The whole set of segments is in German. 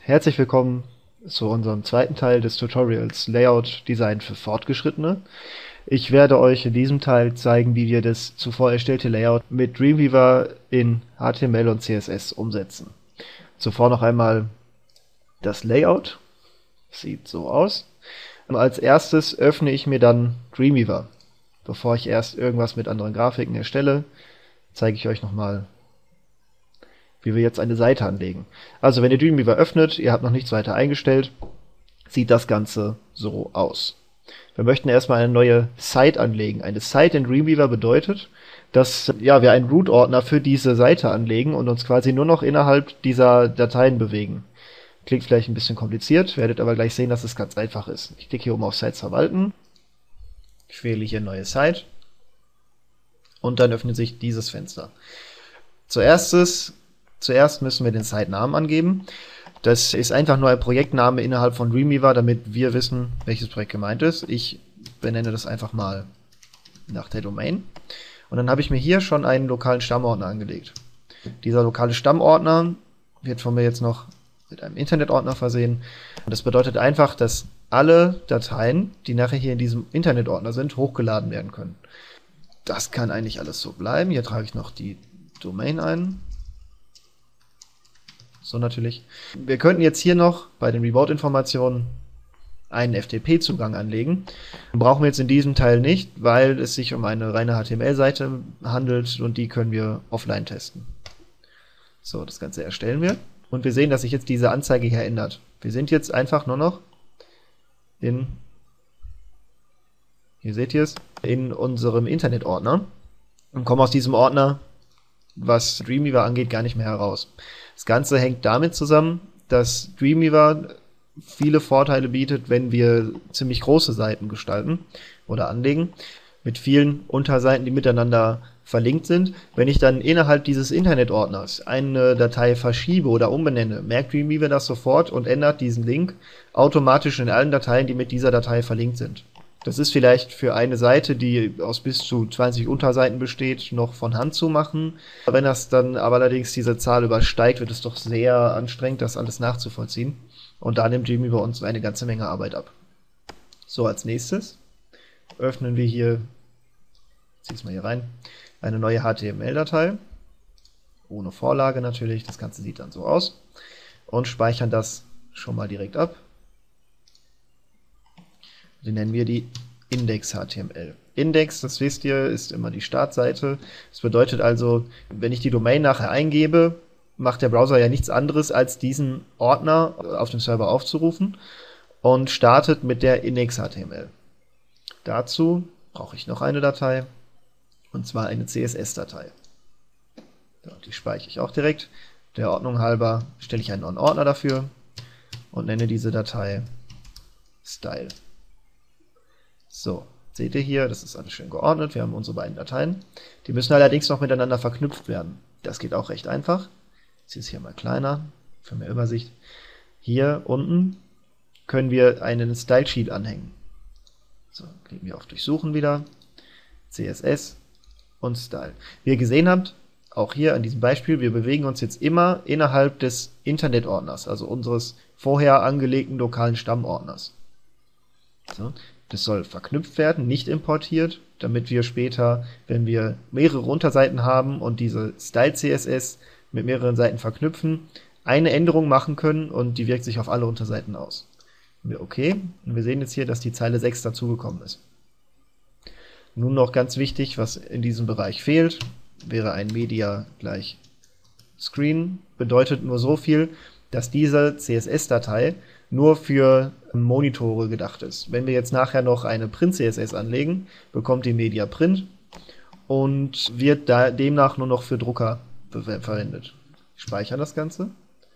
Herzlich willkommen zu unserem zweiten Teil des Tutorials Layout Design für Fortgeschrittene. Ich werde euch in diesem Teil zeigen, wie wir das zuvor erstellte Layout mit Dreamweaver in HTML und CSS umsetzen. Zuvor noch einmal das Layout. Sieht so aus. Als erstes öffne ich mir dann Dreamweaver. Bevor ich erst irgendwas mit anderen Grafiken erstelle, zeige ich euch nochmal, wie wir jetzt eine Seite anlegen. Also wenn ihr Dreamweaver öffnet, ihr habt noch nichts weiter eingestellt, sieht das Ganze so aus. Wir möchten erstmal eine neue Site anlegen. Eine Site in Dreamweaver bedeutet, dass wir einen Root-Ordner für diese Seite anlegen und uns quasi nur noch innerhalb dieser Dateien bewegen. Klingt vielleicht ein bisschen kompliziert, werdet aber gleich sehen, dass es ganz einfach ist. Ich klicke hier oben auf Sites verwalten, ich wähle hier neue Site und dann öffnet sich dieses Fenster. Zuerst müssen wir den Site-Namen angeben. Das ist einfach nur ein Projektname innerhalb von Dreamweaver, damit wir wissen, welches Projekt gemeint ist. Ich benenne das einfach mal nach der Domain. Und dann habe ich mir hier schon einen lokalen Stammordner angelegt. Dieser lokale Stammordner wird von mir jetzt noch mit einem Internetordner versehen. Und das bedeutet einfach, dass alle Dateien, die nachher hier in diesem Internetordner sind, hochgeladen werden können. Das kann eigentlich alles so bleiben. Hier trage ich noch die Domain ein. So natürlich. Wir könnten jetzt hier noch bei den Remote-Informationen einen FTP-Zugang anlegen. Den brauchen wir jetzt in diesem Teil nicht, weil es sich um eine reine HTML-Seite handelt und die können wir offline testen. So, das Ganze erstellen wir. Und wir sehen, dass sich jetzt diese Anzeige hier ändert. Wir sind jetzt einfach nur noch hier seht ihr es, in unserem Internetordner und kommen aus diesem Ordner, was Dreamweaver angeht, gar nicht mehr heraus. Das Ganze hängt damit zusammen, dass Dreamweaver viele Vorteile bietet, wenn wir ziemlich große Seiten gestalten oder anlegen, mit vielen Unterseiten, die miteinander verlinkt sind. Wenn ich dann innerhalb dieses Internetordners eine Datei verschiebe oder umbenenne, merkt Dreamweaver das sofort und ändert diesen Link automatisch in allen Dateien, die mit dieser Datei verlinkt sind. Das ist vielleicht für eine Seite, die aus bis zu 20 Unterseiten besteht, noch von Hand zu machen. Wenn das dann aber allerdings diese Zahl übersteigt, wird es doch sehr anstrengend, das alles nachzuvollziehen. Und da nimmt Dreamweaver uns eine ganze Menge Arbeit ab. So, als nächstes öffnen wir hier, ich ziehe es mal hier rein, eine neue HTML-Datei. Ohne Vorlage natürlich, das Ganze sieht dann so aus. Und speichern das schon mal direkt ab. Die nennen wir die Index.html. Index, das wisst ihr, ist immer die Startseite. Das bedeutet also, wenn ich die Domain nachher eingebe, macht der Browser ja nichts anderes, als diesen Ordner auf dem Server aufzurufen und startet mit der Index.html. Dazu brauche ich noch eine Datei, und zwar eine CSS-Datei. Die speichere ich auch direkt. Der Ordnung halber stelle ich einen neuen Ordner dafür und nenne diese Datei Style. So, seht ihr hier, das ist alles schön geordnet, wir haben unsere beiden Dateien. Die müssen allerdings noch miteinander verknüpft werden. Das geht auch recht einfach. Ich ziehe es hier mal kleiner, für mehr Übersicht. Hier unten können wir einen Style Sheet anhängen. So, klicken wir auf Durchsuchen wieder, CSS und Style. Wie ihr gesehen habt, auch hier an diesem Beispiel, wir bewegen uns jetzt immer innerhalb des Internetordners, also unseres vorher angelegten lokalen Stammordners. So. Das soll verknüpft werden, nicht importiert, damit wir später, wenn wir mehrere Unterseiten haben und diese Style CSS mit mehreren Seiten verknüpfen, eine Änderung machen können und die wirkt sich auf alle Unterseiten aus. Okay, und wir sehen jetzt hier, dass die Zeile 6 dazugekommen ist. Nun noch ganz wichtig, was in diesem Bereich fehlt, wäre ein Media gleich Screen, bedeutet nur so viel, dass diese CSS-Datei nur für Monitore gedacht ist. Wenn wir jetzt nachher noch eine Print-CSS anlegen, bekommt die Media Print und wird demnach nur noch für Drucker verwendet. Ich speichere das Ganze.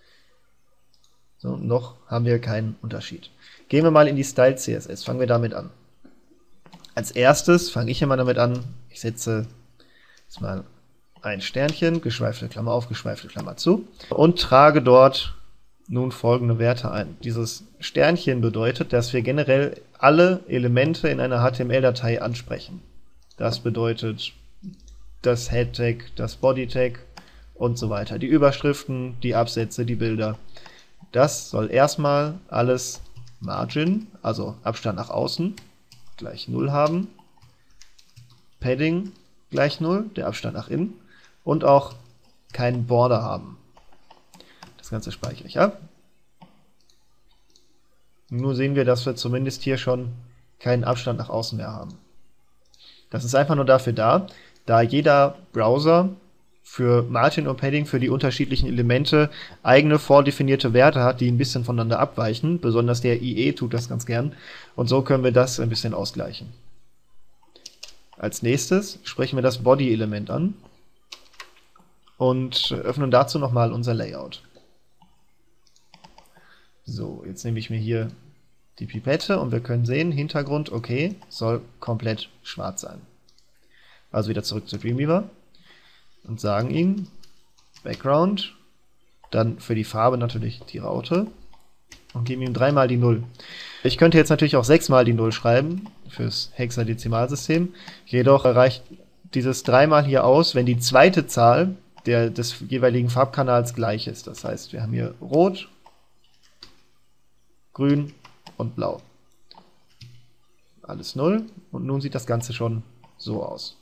So, noch haben wir keinen Unterschied. Gehen wir mal in die Style CSS, fangen wir damit an. Als erstes fange ich immer damit an, ich setze jetzt mal ein Sternchen, geschweifte Klammer auf, geschweifte Klammer zu und trage dort nun folgende Werte ein. Dieses Sternchen bedeutet, dass wir generell alle Elemente in einer HTML-Datei ansprechen. Das bedeutet das Head-Tag, das Body-Tag und so weiter. Die Überschriften, die Absätze, die Bilder. Das soll erstmal alles Margin, also Abstand nach außen, gleich 0 haben. Padding gleich 0, der Abstand nach innen. Und auch keinen Border haben. Das Ganze speichere ich ab. Nur sehen wir, dass wir zumindest hier schon keinen Abstand nach außen mehr haben. Das ist einfach nur dafür da jeder Browser für Margin und Padding für die unterschiedlichen Elemente eigene vordefinierte Werte hat, die ein bisschen voneinander abweichen. Besonders der IE tut das ganz gern. Und so können wir das ein bisschen ausgleichen. Als nächstes sprechen wir das Body-Element an und öffnen dazu nochmal unser Layout. So, jetzt nehme ich mir hier die Pipette und wir können sehen, Hintergrund, okay, soll komplett schwarz sein. Also wieder zurück zu Dreamweaver und sagen ihm Background, dann für die Farbe natürlich die Raute und geben ihm 3 mal die 0. Ich könnte jetzt natürlich auch 6 mal die 0 schreiben fürs Hexadezimalsystem, jedoch reicht dieses 3 mal hier aus, wenn die zweite Zahl des jeweiligen Farbkanals gleich ist. Das heißt, wir haben hier Rot, Grün und Blau. Alles 0 und nun sieht das Ganze schon so aus.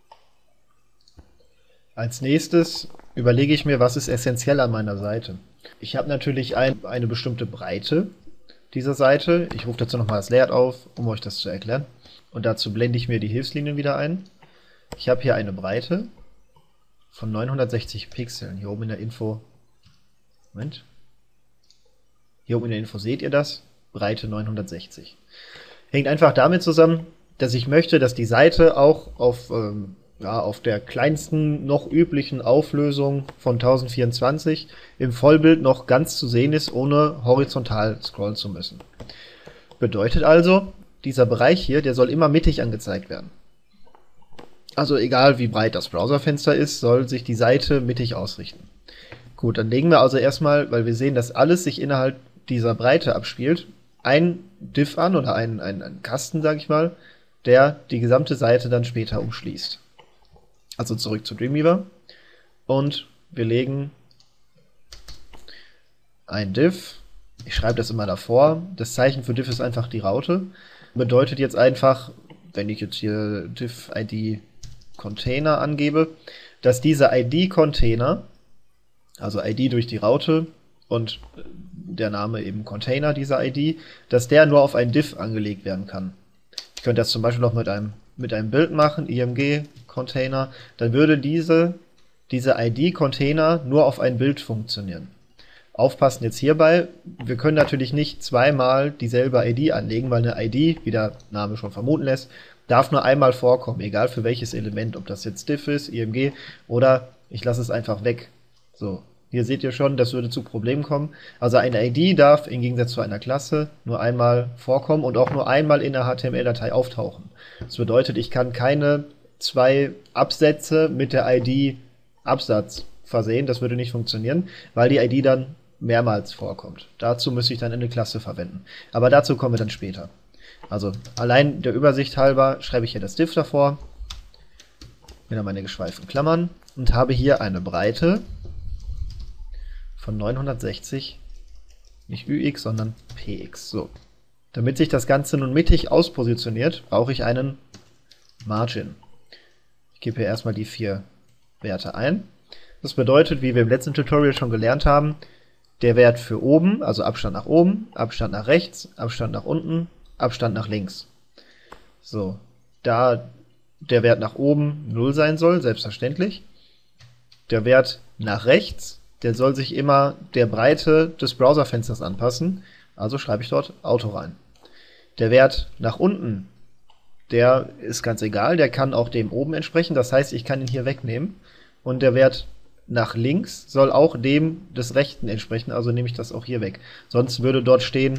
Als nächstes überlege ich mir, was ist essentiell an meiner Seite. Ich habe natürlich eine bestimmte Breite dieser Seite. Ich rufe dazu nochmal das Layout auf, um euch das zu erklären. Und dazu blende ich mir die Hilfslinien wieder ein. Ich habe hier eine Breite von 960 Pixeln. Hier oben in der Info. Moment. Hier oben in der Info seht ihr das. Breite 960. Hängt einfach damit zusammen, dass ich möchte, dass die Seite auch auf der kleinsten noch üblichen Auflösung von 1024 im Vollbild noch ganz zu sehen ist, ohne horizontal scrollen zu müssen. Bedeutet also, dieser Bereich hier, der soll immer mittig angezeigt werden. Also egal wie breit das Browserfenster ist, soll sich die Seite mittig ausrichten. Gut, dann legen wir also erstmal, weil wir sehen, dass alles sich innerhalb dieser Breite abspielt, ein Div an oder einen Kasten, sage ich mal, der die gesamte Seite dann später umschließt. Also zurück zu Dreamweaver und wir legen ein Div. Ich schreibe das immer davor. Das Zeichen für Div ist einfach die Raute. Bedeutet jetzt einfach, wenn ich jetzt hier Div ID Container angebe, dass dieser ID-Container, also ID durch die Raute und der Name eben Container dieser ID, dass der nur auf ein Div angelegt werden kann. Ich könnte das zum Beispiel noch mit einem Bild machen, img-Container, dann würde diese ID-Container nur auf ein Bild funktionieren. Aufpassen jetzt hierbei, wir können natürlich nicht zweimal dieselbe ID anlegen, weil eine ID, wie der Name schon vermuten lässt, darf nur einmal vorkommen, egal für welches Element, ob das jetzt Div ist, img oder ich lasse es einfach weg. So, hier seht ihr schon, das würde zu Problemen kommen. Also eine ID darf im Gegensatz zu einer Klasse nur einmal vorkommen und auch nur einmal in der HTML-Datei auftauchen. Das bedeutet, ich kann keine 2 Absätze mit der ID Absatz versehen, das würde nicht funktionieren, weil die ID dann mehrmals vorkommt. Dazu müsste ich dann eine Klasse verwenden. Aber dazu kommen wir dann später. Also allein der Übersicht halber schreibe ich hier das Div davor, wieder meine geschweiften Klammern und habe hier eine Breite von 960, nicht UX, sondern PX. So. Damit sich das Ganze nun mittig auspositioniert, brauche ich einen Margin. Ich gebe hier erstmal die 4 Werte ein. Das bedeutet, wie wir im letzten Tutorial schon gelernt haben, der Wert für oben, also Abstand nach oben, Abstand nach rechts, Abstand nach unten, Abstand nach links. So, da der Wert nach oben 0 sein soll, selbstverständlich. Der Wert nach rechts, der soll sich immer der Breite des Browserfensters anpassen, also schreibe ich dort Auto rein. Der Wert nach unten, der ist ganz egal, der kann auch dem oben entsprechen, das heißt, ich kann ihn hier wegnehmen. Und der Wert nach links soll auch dem des rechten entsprechen, also nehme ich das auch hier weg. Sonst würde dort stehen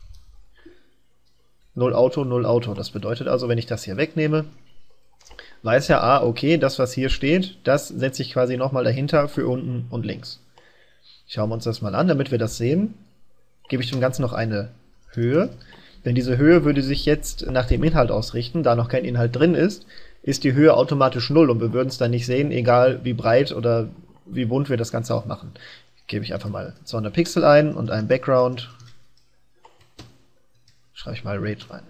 0 Auto, 0 Auto. Das bedeutet also, wenn ich das hier wegnehme, weiß ja, okay, das was hier steht, das setze ich quasi nochmal dahinter für unten und links. Schauen wir uns das mal an, damit wir das sehen. Gebe ich dem Ganzen noch eine Höhe. Denn diese Höhe würde sich jetzt nach dem Inhalt ausrichten, da noch kein Inhalt drin ist die Höhe automatisch 0 und wir würden es dann nicht sehen, egal wie breit oder wie bunt wir das Ganze auch machen. Ich Gebe ich einfach mal 200 Pixel ein und einen Background. Schreibe ich mal Red rein.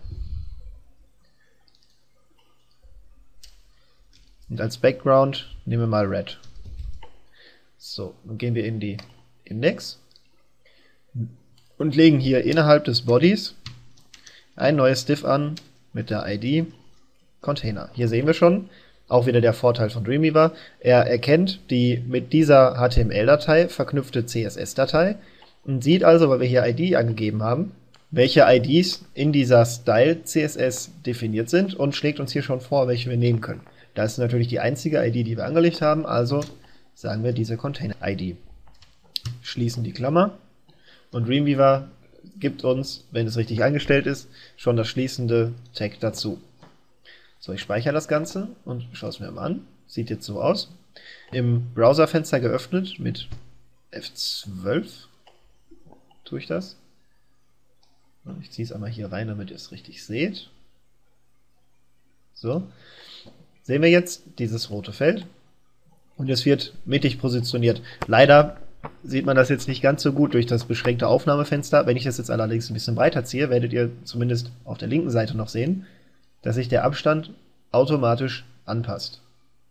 Und als Background nehmen wir mal Red. So, dann gehen wir in die Index und legen hier innerhalb des Bodies ein neues Div an mit der ID Container. Hier sehen wir schon, auch wieder der Vorteil von Dreamweaver, er erkennt die mit dieser HTML-Datei verknüpfte CSS-Datei und sieht also, weil wir hier ID angegeben haben, welche IDs in dieser Style CSS definiert sind und schlägt uns hier schon vor, welche wir nehmen können. Das ist natürlich die einzige ID, die wir angelegt haben, also sagen wir diese Container-ID. Schließen die Klammer und Dreamweaver gibt uns, wenn es richtig eingestellt ist, schon das schließende Tag dazu. So, ich speichere das Ganze und schaue es mir mal an. Sieht jetzt so aus. Im Browserfenster geöffnet mit F12 tue ich das. Ich ziehe es einmal hier rein, damit ihr es richtig seht. So. Sehen wir jetzt dieses rote Feld und es wird mittig positioniert. Leider sieht man das jetzt nicht ganz so gut durch das beschränkte Aufnahmefenster. Wenn ich das jetzt allerdings ein bisschen breiter ziehe, werdet ihr zumindest auf der linken Seite noch sehen, dass sich der Abstand automatisch anpasst.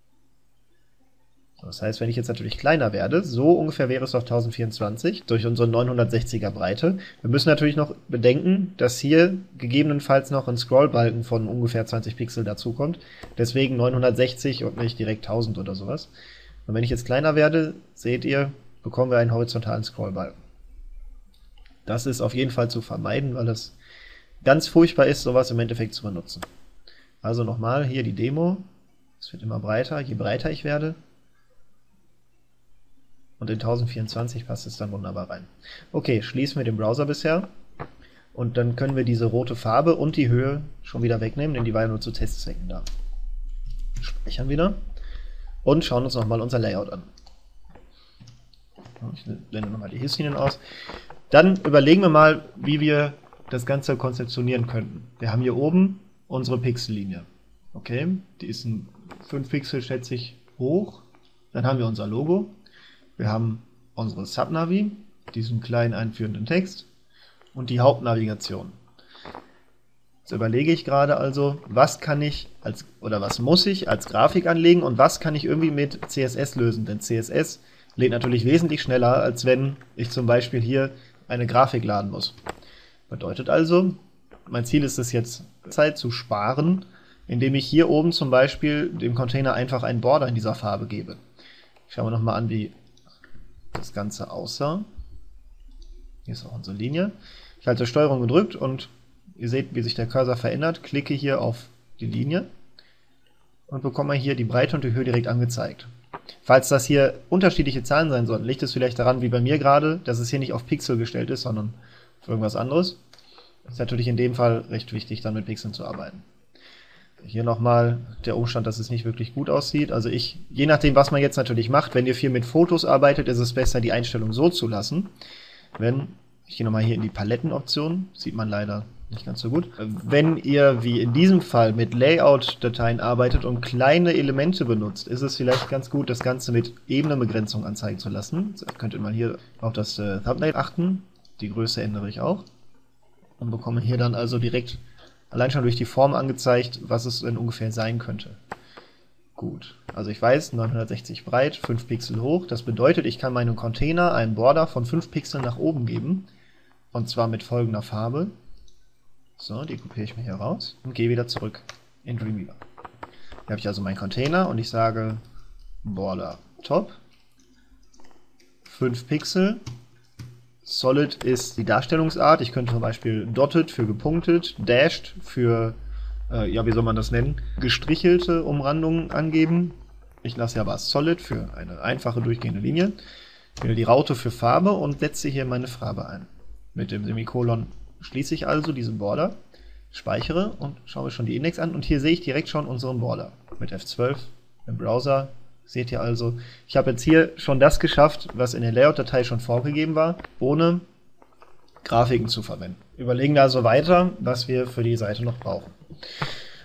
Das heißt, wenn ich jetzt natürlich kleiner werde, so ungefähr wäre es auf 1024 durch unsere 960er Breite. Wir müssen natürlich noch bedenken, dass hier gegebenenfalls noch ein Scrollbalken von ungefähr 20 Pixel dazukommt. Deswegen 960 und nicht direkt 1000 oder sowas. Und wenn ich jetzt kleiner werde, seht ihr, bekommen wir einen horizontalen Scrollbalken. Das ist auf jeden Fall zu vermeiden, weil es ganz furchtbar ist, sowas im Endeffekt zu benutzen. Also nochmal hier die Demo. Es wird immer breiter, je breiter ich werde. Und in 1024 passt es dann wunderbar rein. Okay, schließen wir den Browser bisher. Und dann können wir diese rote Farbe und die Höhe schon wieder wegnehmen, denn die war ja nur zu Testzwecken da. Speichern wieder. Und schauen uns nochmal unser Layout an. Ich blende nochmal die Hilfslinien aus. Dann überlegen wir mal, wie wir das Ganze konzeptionieren könnten. Wir haben hier oben unsere Pixellinie. Okay, die ist 5 Pixel, schätze ich, hoch. Dann haben wir unser Logo. Wir haben unsere Subnavi, diesen kleinen einführenden Text und die Hauptnavigation. Jetzt überlege ich gerade also, was kann ich was muss ich als Grafik anlegen und was kann ich irgendwie mit CSS lösen, denn CSS lädt natürlich wesentlich schneller, als wenn ich zum Beispiel hier eine Grafik laden muss. Bedeutet also, mein Ziel ist es jetzt, Zeit zu sparen, indem ich hier oben zum Beispiel dem Container einfach einen Border in dieser Farbe gebe. Schauen wir nochmal an, wie das Ganze aussah. Hier ist auch unsere Linie. Ich halte STRG gedrückt und ihr seht, wie sich der Cursor verändert. Klicke hier auf die Linie und bekomme hier die Breite und die Höhe direkt angezeigt. Falls das hier unterschiedliche Zahlen sein sollten, liegt es vielleicht daran, wie bei mir gerade, dass es hier nicht auf Pixel gestellt ist, sondern auf irgendwas anderes. Das ist natürlich in dem Fall recht wichtig, dann mit Pixeln zu arbeiten. Hier nochmal der Umstand, dass es nicht wirklich gut aussieht. Also je nachdem, was man jetzt natürlich macht, wenn ihr viel mit Fotos arbeitet, ist es besser, die Einstellung so zu lassen. Ich gehe nochmal hier in die Palettenoption, sieht man leider nicht ganz so gut. Wenn ihr, wie in diesem Fall, mit Layout-Dateien arbeitet und kleine Elemente benutzt, ist es vielleicht ganz gut, das Ganze mit Ebenenbegrenzung anzeigen zu lassen. Jetzt könnt ihr mal hier auf das Thumbnail achten. Die Größe ändere ich auch. Und bekomme hier dann also direkt allein schon durch die Form angezeigt, was es denn ungefähr sein könnte. Gut, also ich weiß, 960 breit, 5 Pixel hoch. Das bedeutet, ich kann meinem Container einen Border von 5 Pixeln nach oben geben. Und zwar mit folgender Farbe. So, die kopiere ich mir hier raus und gehe wieder zurück in Dreamweaver. Hier habe ich also meinen Container und ich sage Border Top, 5 Pixel. Solid ist die Darstellungsart. Ich könnte zum Beispiel Dotted für gepunktet, Dashed für, wie soll man das nennen, gestrichelte Umrandungen angeben. Ich lasse ja aber Solid für eine einfache durchgehende Linie. Wähle die Raute für Farbe und setze hier meine Farbe ein. Mit dem Semikolon schließe ich also diesen Border, speichere und schaue mir schon die Index an. Und hier sehe ich direkt schon unseren Border mit F12 im Browser. Seht ihr also, ich habe jetzt hier schon das geschafft, was in der Layout-Datei schon vorgegeben war, ohne Grafiken zu verwenden. Überlegen wir also weiter, was wir für die Seite noch brauchen.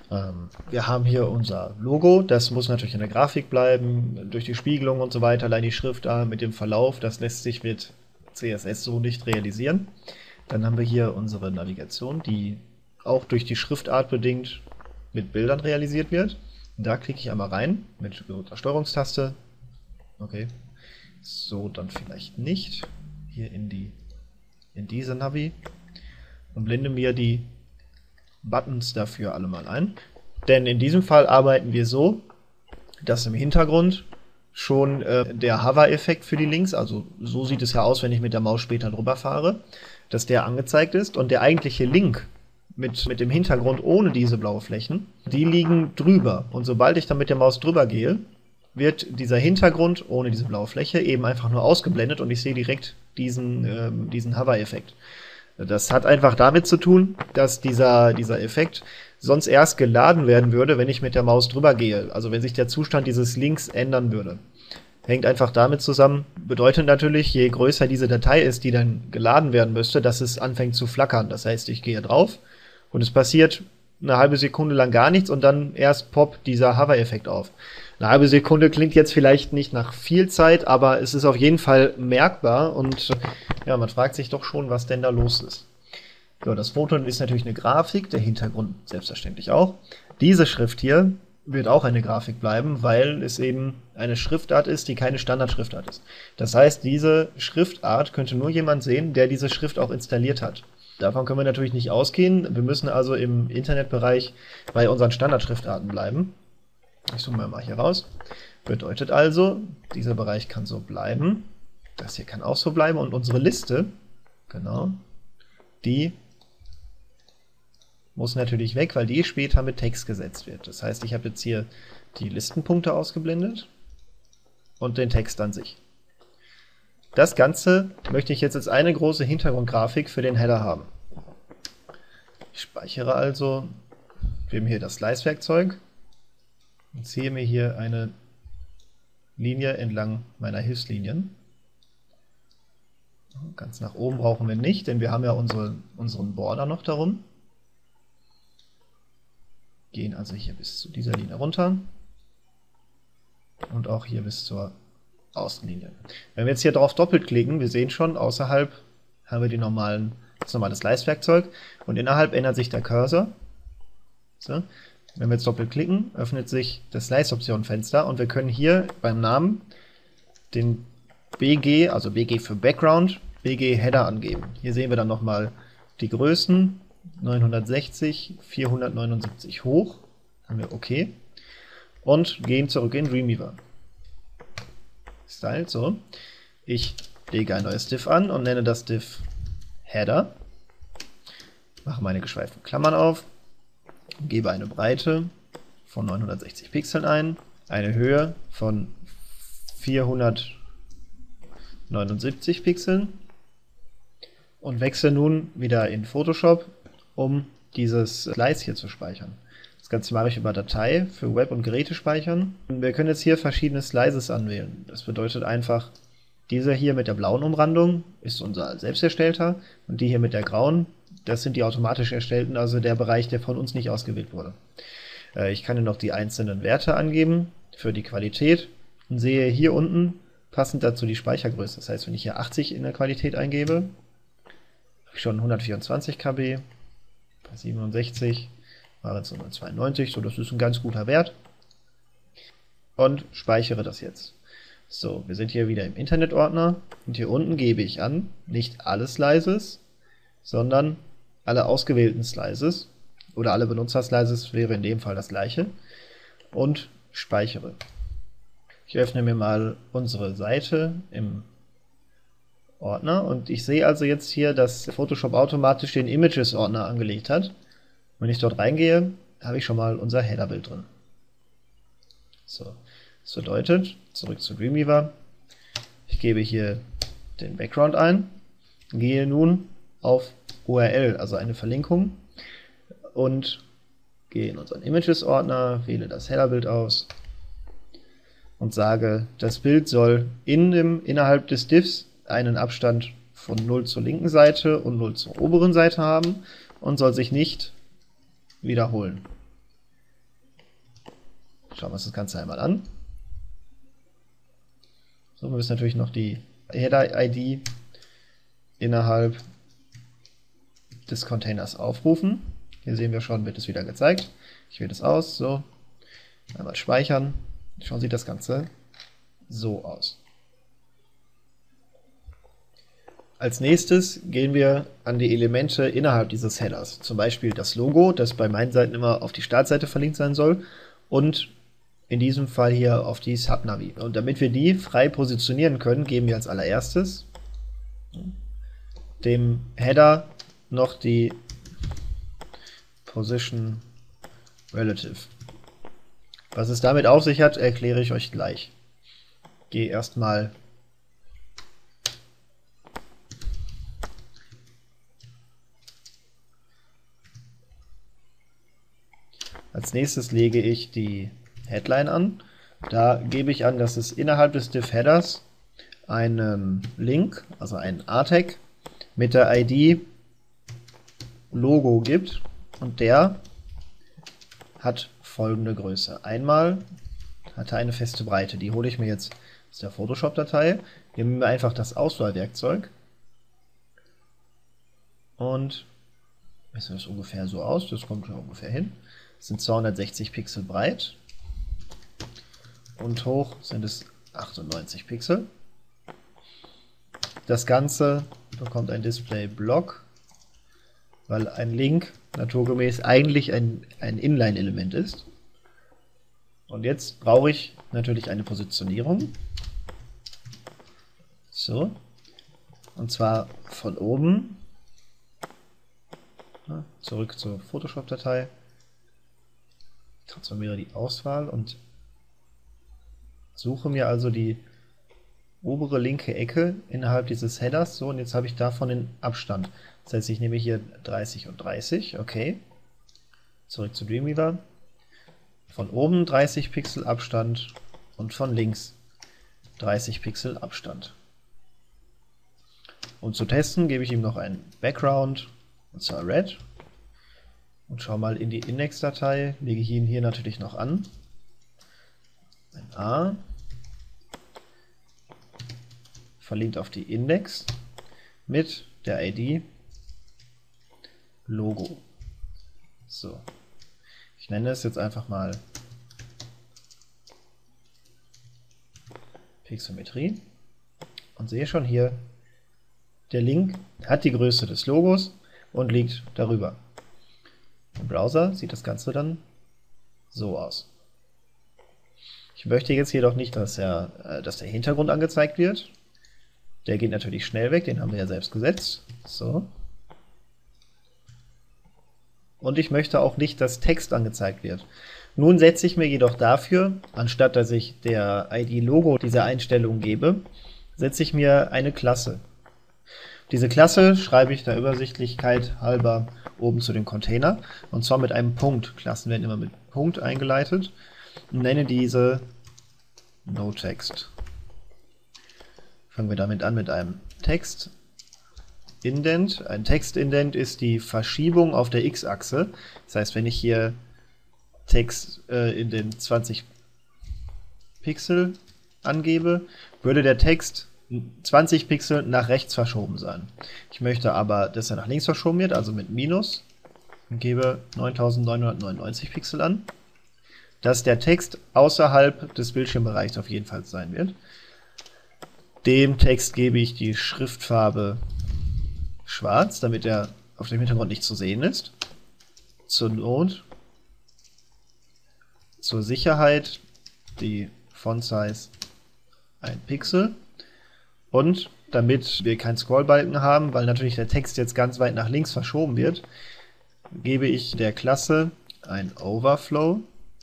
Wir haben hier unser Logo, das muss natürlich in der Grafik bleiben, durch die Spiegelung und so weiter, allein die Schriftart mit dem Verlauf, das lässt sich mit CSS so nicht realisieren. Dann haben wir hier unsere Navigation, die auch durch die Schriftart bedingt mit Bildern realisiert wird. Da klicke ich einmal rein mit der Steuerungstaste. Okay, so dann vielleicht nicht. Hier in diese Navi und blende mir die Buttons dafür alle mal ein. Denn in diesem Fall arbeiten wir so, dass im Hintergrund schon der Hover-Effekt für die Links, also so sieht es ja aus, wenn ich mit der Maus später drüber fahre, dass der angezeigt ist und der eigentliche Link mit dem Hintergrund ohne diese blaue Flächen, die liegen drüber. Und sobald ich dann mit der Maus drüber gehe, wird dieser Hintergrund ohne diese blaue Fläche eben einfach nur ausgeblendet und ich sehe direkt diesen Hover-Effekt. Das hat einfach damit zu tun, dass dieser Effekt sonst erst geladen werden würde, wenn ich mit der Maus drüber gehe. Also wenn sich der Zustand dieses Links ändern würde. Hängt einfach damit zusammen, bedeutet natürlich, je größer diese Datei ist, die dann geladen werden müsste, dass es anfängt zu flackern. Das heißt, ich gehe drauf und es passiert eine halbe Sekunde lang gar nichts und dann erst poppt dieser Hover-Effekt auf. Eine halbe Sekunde klingt jetzt vielleicht nicht nach viel Zeit, aber es ist auf jeden Fall merkbar und ja, man fragt sich doch schon, was denn da los ist. So, das Foto ist natürlich eine Grafik, der Hintergrund selbstverständlich auch. Diese Schrift hier wird auch eine Grafik bleiben, weil es eben eine Schriftart ist, die keine Standardschriftart ist. Das heißt, diese Schriftart könnte nur jemand sehen, der diese Schrift auch installiert hat. Davon können wir natürlich nicht ausgehen. Wir müssen also im Internetbereich bei unseren Standardschriftarten bleiben. Ich zoome mal hier raus. Bedeutet also, dieser Bereich kann so bleiben. Das hier kann auch so bleiben. Und unsere Liste, genau, die muss natürlich weg, weil die später mit Text gesetzt wird. Das heißt, ich habe jetzt hier die Listenpunkte ausgeblendet und den Text an sich. Das Ganze möchte ich jetzt als eine große Hintergrundgrafik für den Header haben. Ich speichere also, wir haben hier das Slice-Werkzeug und ziehe mir hier eine Linie entlang meiner Hilfslinien. Ganz nach oben brauchen wir nicht, denn wir haben ja unseren Border noch darum. Gehen also hier bis zu dieser Linie runter und auch hier bis zur Außenlinie. Wenn wir jetzt hier drauf doppelt klicken, wir sehen schon, außerhalb haben wir das normale Slice-Werkzeug und innerhalb ändert sich der Cursor. So. Wenn wir jetzt doppelt klicken, öffnet sich das Slice-Option-Fenster und wir können hier beim Namen den BG, also BG für Background, BG Header angeben. Hier sehen wir dann nochmal die Größen, 960, 479 hoch, haben wir OK und gehen zurück in Dreamweaver. Style, so. Ich lege ein neues Div an und nenne das Div Header, mache meine geschweiften Klammern auf, gebe eine Breite von 960 Pixeln ein, eine Höhe von 479 Pixeln und wechsle nun wieder in Photoshop, um dieses Slice hier zu speichern. Das Ganze mache ich über Datei für Web- und Geräte speichern. Und wir können jetzt hier verschiedene Slices anwählen. Das bedeutet einfach, dieser hier mit der blauen Umrandung ist unser selbst erstellter und die hier mit der grauen, das sind die automatisch erstellten, also der Bereich, der von uns nicht ausgewählt wurde. Ich kann hier noch die einzelnen Werte angeben für die Qualität und sehe hier unten passend dazu die Speichergröße. Das heißt, wenn ich hier 80 in der Qualität eingebe, habe ich schon 124 KB, bei 67 war jetzt 192, so das ist ein ganz guter Wert. Und speichere das jetzt. So, wir sind hier wieder im Internet-Ordner und hier unten gebe ich an, nicht alle Slices, sondern alle ausgewählten Slices oder alle Benutzer-Slices wäre in dem Fall das gleiche und speichere. Ich öffne mir mal unsere Seite im Ordner und ich sehe also jetzt hier, dass Photoshop automatisch den Images-Ordner angelegt hat. Wenn ich dort reingehe, habe ich schon mal unser Header-Bild drin. So, das bedeutet, zurück zu Dreamweaver, ich gebe hier den Background ein, gehe nun auf URL, also eine Verlinkung, und gehe in unseren Images-Ordner, wähle das Header-Bild aus und sage, das Bild soll innerhalb des Divs einen Abstand von 0 zur linken Seite und 0 zur oberen Seite haben und soll sich nicht wiederholen. Schauen wir uns das Ganze einmal an. So, wir müssen natürlich noch die Header-ID innerhalb des Containers aufrufen. Hier sehen wir schon, wird es wieder gezeigt. Ich wähle es aus, so. Einmal speichern. Schon sieht das Ganze so aus. Als nächstes gehen wir an die Elemente innerhalb dieses Headers. Zum Beispiel das Logo, das bei meinen Seiten immer auf die Startseite verlinkt sein soll, und in diesem Fall hier auf die Subnavi. Und damit wir die frei positionieren können, geben wir als allererstes dem Header noch die Position Relative. Was es damit auf sich hat, erkläre ich euch gleich. Gehe erstmal als nächstes lege ich die Headline an. Da gebe ich an, dass es innerhalb des Div-Headers einen Link, also einen A-Tag mit der ID Logo gibt, und der hat folgende Größe. Einmal hat er eine feste Breite, die hole ich mir jetzt aus der Photoshop-Datei, nehmen wir einfach das Auswahlwerkzeug und messen das ungefähr so aus, das kommt ja ungefähr hin. Das sind 260 Pixel breit und hoch sind es 98 Pixel. Das Ganze bekommt ein Display-Block, weil ein Link naturgemäß eigentlich ein Inline-Element ist. Und jetzt brauche ich natürlich eine Positionierung. So. Und zwar von oben. Zurück zur Photoshop-Datei. Transformiere die Auswahl und suche mir also die obere linke Ecke innerhalb dieses Headers. So, und jetzt habe ich davon den Abstand. Das heißt, ich nehme hier 30 und 30, okay. Zurück zu Dreamweaver. Von oben 30 Pixel Abstand und von links 30 Pixel Abstand. Um zu testen, gebe ich ihm noch einen Background, und zwar Red. Und schau mal in die Index-Datei, lege ich ihn hier natürlich noch an. Ein A. Verlinkt auf die Index mit der ID Logo. So. Ich nenne es jetzt einfach mal Pixelmetrie und sehe schon hier, der Link hat die Größe des Logos und liegt darüber. Im Browser sieht das Ganze dann so aus. Ich möchte jetzt jedoch nicht, dass der Hintergrund angezeigt wird. Der geht natürlich schnell weg, den haben wir ja selbst gesetzt. So. Und ich möchte auch nicht, dass Text angezeigt wird. Nun setze ich mir jedoch dafür, anstatt dass ich der ID Logo diese Einstellung gebe, setze ich mir eine Klasse. Diese Klasse schreibe ich der Übersichtlichkeit halber oben zu dem Container, und zwar mit einem Punkt. Klassen werden immer mit Punkt eingeleitet und nenne diese NoText. Fangen wir damit an mit einem Text-Indent. Ein Text-Indent ist die Verschiebung auf der X-Achse. Das heißt, wenn ich hier Text in den 20 Pixel angebe, würde der Text 20 Pixel nach rechts verschoben sein. Ich möchte aber, dass er nach links verschoben wird, also mit Minus, und gebe 9999 Pixel an, dass der Text außerhalb des Bildschirmbereichs auf jeden Fall sein wird. Dem Text gebe ich die Schriftfarbe schwarz, damit er auf dem Hintergrund nicht zu sehen ist. Zur Not, zur Sicherheit, die Font Size 1 Pixel. Und damit wir keinen Scrollbalken haben, weil natürlich der Text jetzt ganz weit nach links verschoben wird, gebe ich der Klasse ein Overflow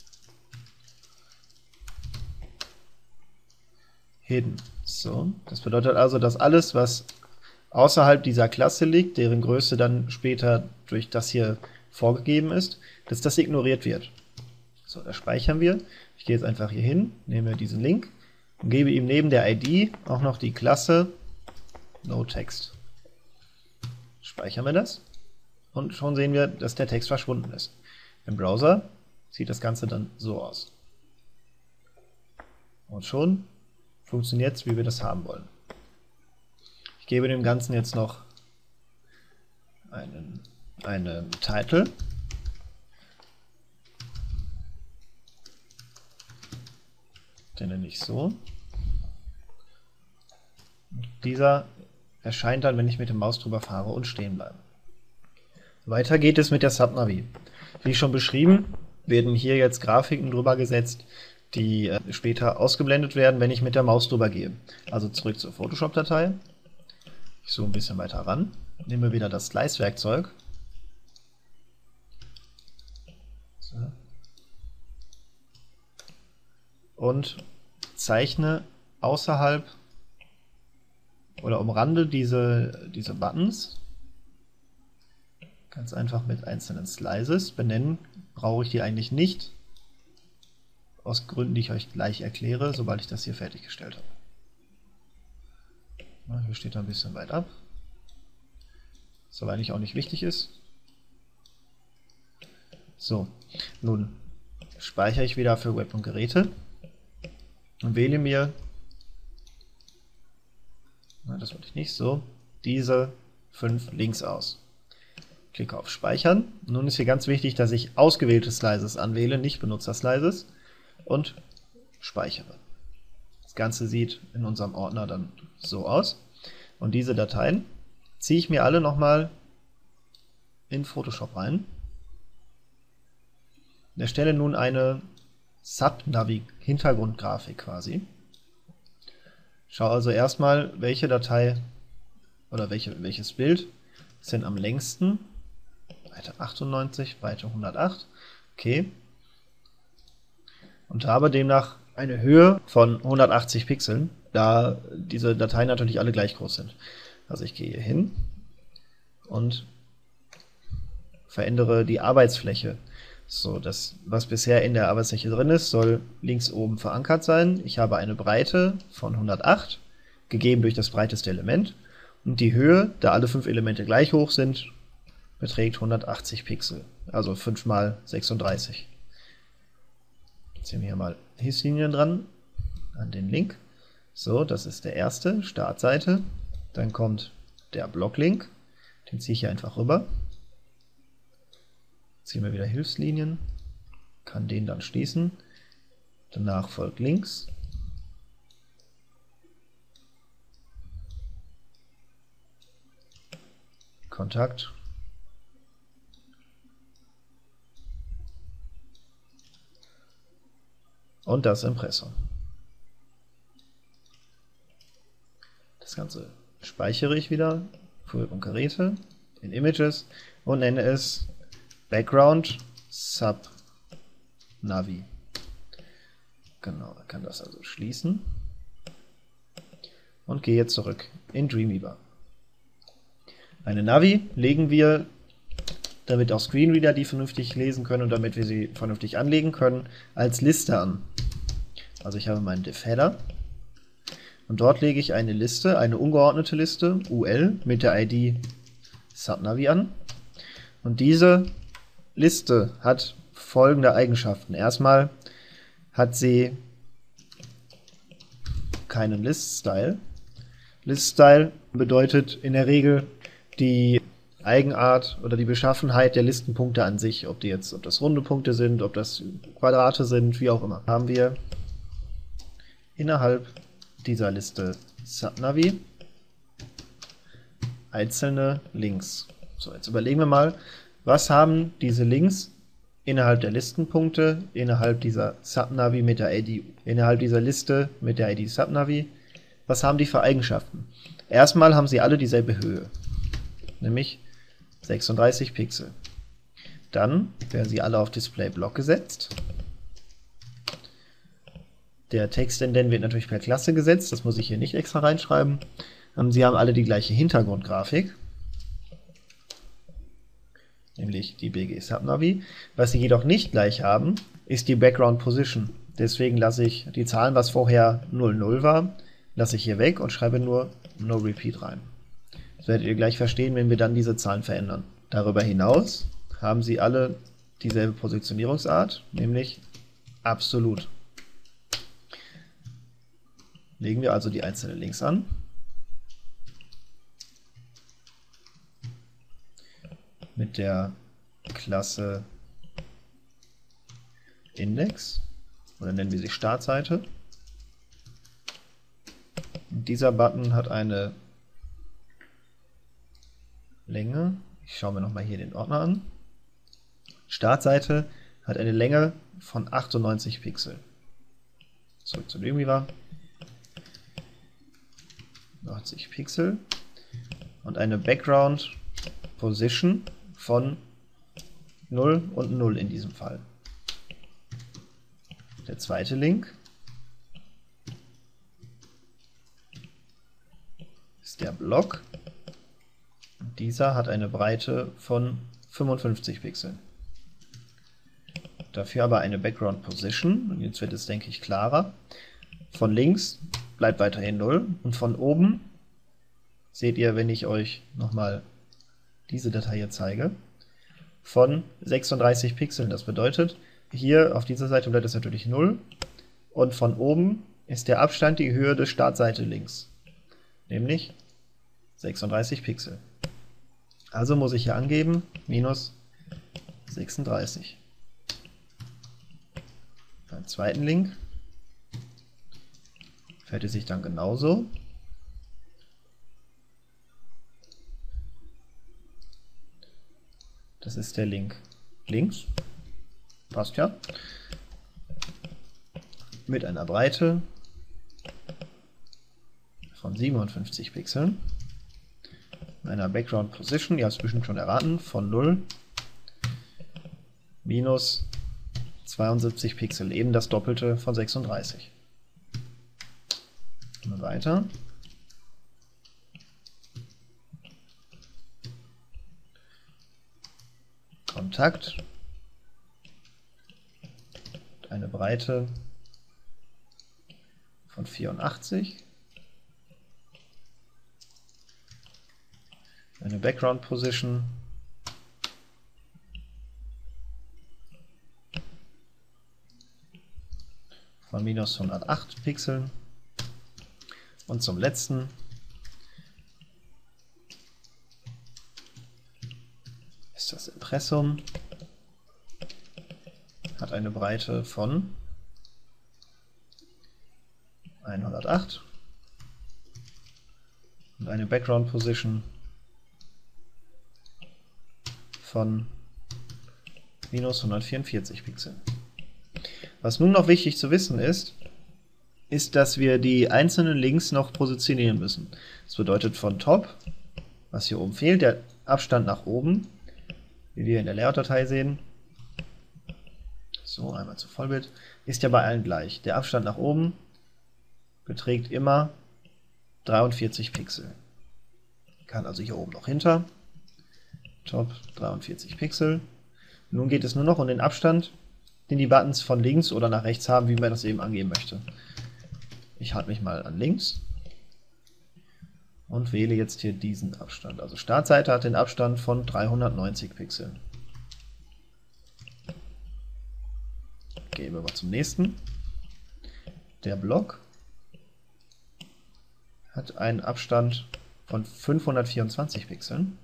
Hidden. So, das bedeutet also, dass alles, was außerhalb dieser Klasse liegt, deren Größe dann später durch das hier vorgegeben ist, dass das ignoriert wird. So, das speichern wir. Ich gehe jetzt einfach hier hin, nehme diesen Link und gebe ihm neben der ID auch noch die Klasse NoText. Speichern wir das und schon sehen wir, dass der Text verschwunden ist. Im Browser sieht das Ganze dann so aus. Und schon funktioniert es, wie wir das haben wollen. Ich gebe dem Ganzen jetzt noch einen Title. Den nenne ich so. Dieser erscheint dann, wenn ich mit dem Maus drüber fahre und stehen bleibe. Weiter geht es mit der Subnavi. Wie schon beschrieben, werden hier jetzt Grafiken drüber gesetzt, die später ausgeblendet werden, wenn ich mit der Maus drüber gehe. Also zurück zur Photoshop-Datei. Ich zoome ein bisschen weiter ran, nehme wieder das Slice-Werkzeug. So. Und zeichne außerhalb oder umrande diese Buttons ganz einfach mit einzelnen Slices. Benennen brauche ich die eigentlich nicht, aus Gründen, die ich euch gleich erkläre, sobald ich das hier fertiggestellt habe. Hier steht er ein bisschen weit ab, was aber eigentlich auch nicht wichtig ist. So, nun speichere ich wieder für Web und Geräte und wähle mir, das wollte ich nicht, so, diese 5 Links aus. Klicke auf Speichern. Nun ist hier ganz wichtig, dass ich ausgewählte Slices anwähle, nicht Benutzer-Slices, und speichere. Das Ganze sieht in unserem Ordner dann so aus. Und diese Dateien ziehe ich mir alle nochmal in Photoshop rein. Und erstelle nun eine Subnavi-Hintergrundgrafik quasi. Schau also erstmal, welche Datei oder welches Bild sind am längsten. Weite 98, Weite 108. Okay. Und habe demnach eine Höhe von 180 Pixeln, da diese Dateien natürlich alle gleich groß sind. Also ich gehe hier hin und verändere die Arbeitsfläche. So, das, was bisher in der Arbeitsfläche drin ist, soll links oben verankert sein. Ich habe eine Breite von 108, gegeben durch das breiteste Element. Und die Höhe, da alle 5 Elemente gleich hoch sind, beträgt 180 Pixel, also 5 mal 36. Ziehen wir hier mal Hilfslinien dran, an den Link. So, das ist der erste, Startseite. Dann kommt der Blocklink, den ziehe ich hier einfach rüber. Ziehen wir wieder Hilfslinien, kann den dann schließen. Danach folgt links. Kontakt. Und das Impressum. Das Ganze speichere ich wieder für Geräte in Images und nenne es Background Subnavi. Genau, er kann das also schließen und gehe jetzt zurück in Dreamweaver. Eine Navi legen wir, damit auch Screenreader die vernünftig lesen können und damit wir sie vernünftig anlegen können, als Liste an. Also ich habe meinen Div-Header und dort lege ich eine Liste, eine ungeordnete Liste, UL, mit der ID Subnavi an. Und diese Liste hat folgende Eigenschaften. Erstmal hat sie keinen List-Style. List-Style bedeutet in der Regel die Eigenart oder die Beschaffenheit der Listenpunkte an sich, ob das runde Punkte sind, ob das Quadrate sind, wie auch immer. Haben wir innerhalb dieser Liste Subnavi einzelne Links. So, jetzt überlegen wir mal, was haben diese Links innerhalb der Listenpunkte, innerhalb dieser Subnavi mit der ID, innerhalb dieser Liste mit der ID Subnavi, was haben die für Eigenschaften? Erstmal haben sie alle dieselbe Höhe, nämlich 36 Pixel. Dann werden sie alle auf Display Block gesetzt. Der Textindent wird natürlich per Klasse gesetzt, das muss ich hier nicht extra reinschreiben. Sie haben alle die gleiche Hintergrundgrafik, nämlich die BG Subnavi. Was sie jedoch nicht gleich haben, ist die Background Position. Deswegen lasse ich die Zahlen, was vorher 00 war, lasse ich hier weg und schreibe nur No Repeat rein. Das werdet ihr gleich verstehen, wenn wir dann diese Zahlen verändern. Darüber hinaus haben sie alle dieselbe Positionierungsart, nämlich absolut. Legen wir also die einzelnen Links an. Mit der Klasse Index, oder nennen wir sie Startseite. Dieser Button hat eine Länge, ich schaue mir nochmal hier den Ordner an. Startseite hat eine Länge von 98 Pixel. Zurück zu Dreamweaver. 80 Pixel und eine Background Position von 0 und 0 in diesem Fall. Der zweite Link ist der Block. Dieser hat eine Breite von 55 Pixeln. Dafür aber eine Background Position, und jetzt wird es, denke ich, klarer. Von links bleibt weiterhin 0 und von oben seht ihr, wenn ich euch nochmal diese Datei hier zeige, von 36 Pixeln. Das bedeutet, hier auf dieser Seite bleibt es natürlich 0 und von oben ist der Abstand die Höhe des Startseite links, nämlich 36 Pixel. Also muss ich hier angeben, minus 36. Beim zweiten Link verhält es sich dann genauso. Das ist der Link links, passt ja, mit einer Breite von 57 Pixeln, einer Background Position, ihr habt es bestimmt schon erraten, von 0 minus 72 Pixel, eben das Doppelte von 36. Gehen wir weiter. Kontakt, eine Breite von 84, eine Background Position von minus 108 Pixeln und zum letzten ist das Impressum, hat eine Breite von 108 und eine Background Position von minus 144 Pixeln. Was nun noch wichtig zu wissen ist, dass wir die einzelnen Links noch positionieren müssen. Das bedeutet von Top, was hier oben fehlt, der Abstand nach oben, wie wir in der Layout-Datei sehen, so einmal zu Vollbild, ist ja bei allen gleich. Der Abstand nach oben beträgt immer 43 Pixel. Kann also hier oben noch hinter. Top 43 Pixel. Nun geht es nur noch um den Abstand, den die Buttons von links oder nach rechts haben, wie man das eben angeben möchte. Ich halte mich mal an links und wähle jetzt hier diesen Abstand. Also Startseite hat den Abstand von 390 Pixeln. Gehen wir mal zum nächsten. Der Block hat einen Abstand von 524 Pixeln.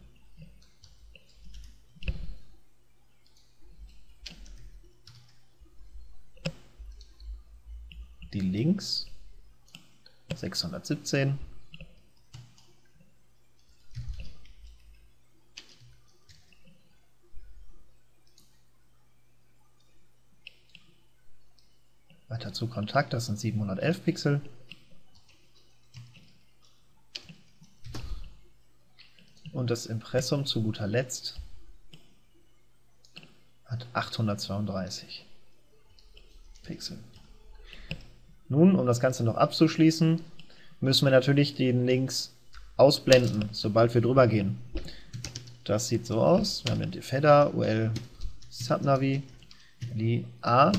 Die Links 617. Weiter zu Kontakt, das sind 711 Pixel. Und das Impressum zu guter Letzt hat 832 Pixel. Nun, um das Ganze noch abzuschließen, müssen wir natürlich den Links ausblenden, sobald wir drüber gehen. Das sieht so aus. Wir haben den Defeder, UL Subnavi, die A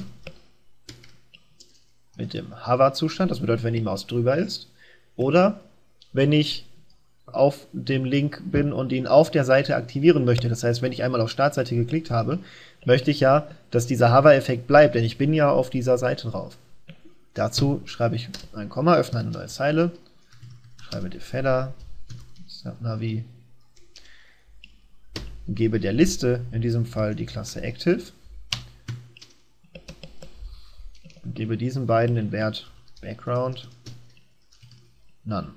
mit dem Hover-Zustand, das bedeutet, wenn die Maus drüber ist, oder wenn ich auf dem Link bin und ihn auf der Seite aktivieren möchte. Das heißt, wenn ich einmal auf Startseite geklickt habe, möchte ich ja, dass dieser Hover-Effekt bleibt, denn ich bin ja auf dieser Seite drauf. Dazu schreibe ich ein Komma, öffne eine neue Zeile, schreibe Defeder, Subnavi, gebe der Liste in diesem Fall die Klasse Active und gebe diesen beiden den Wert Background None.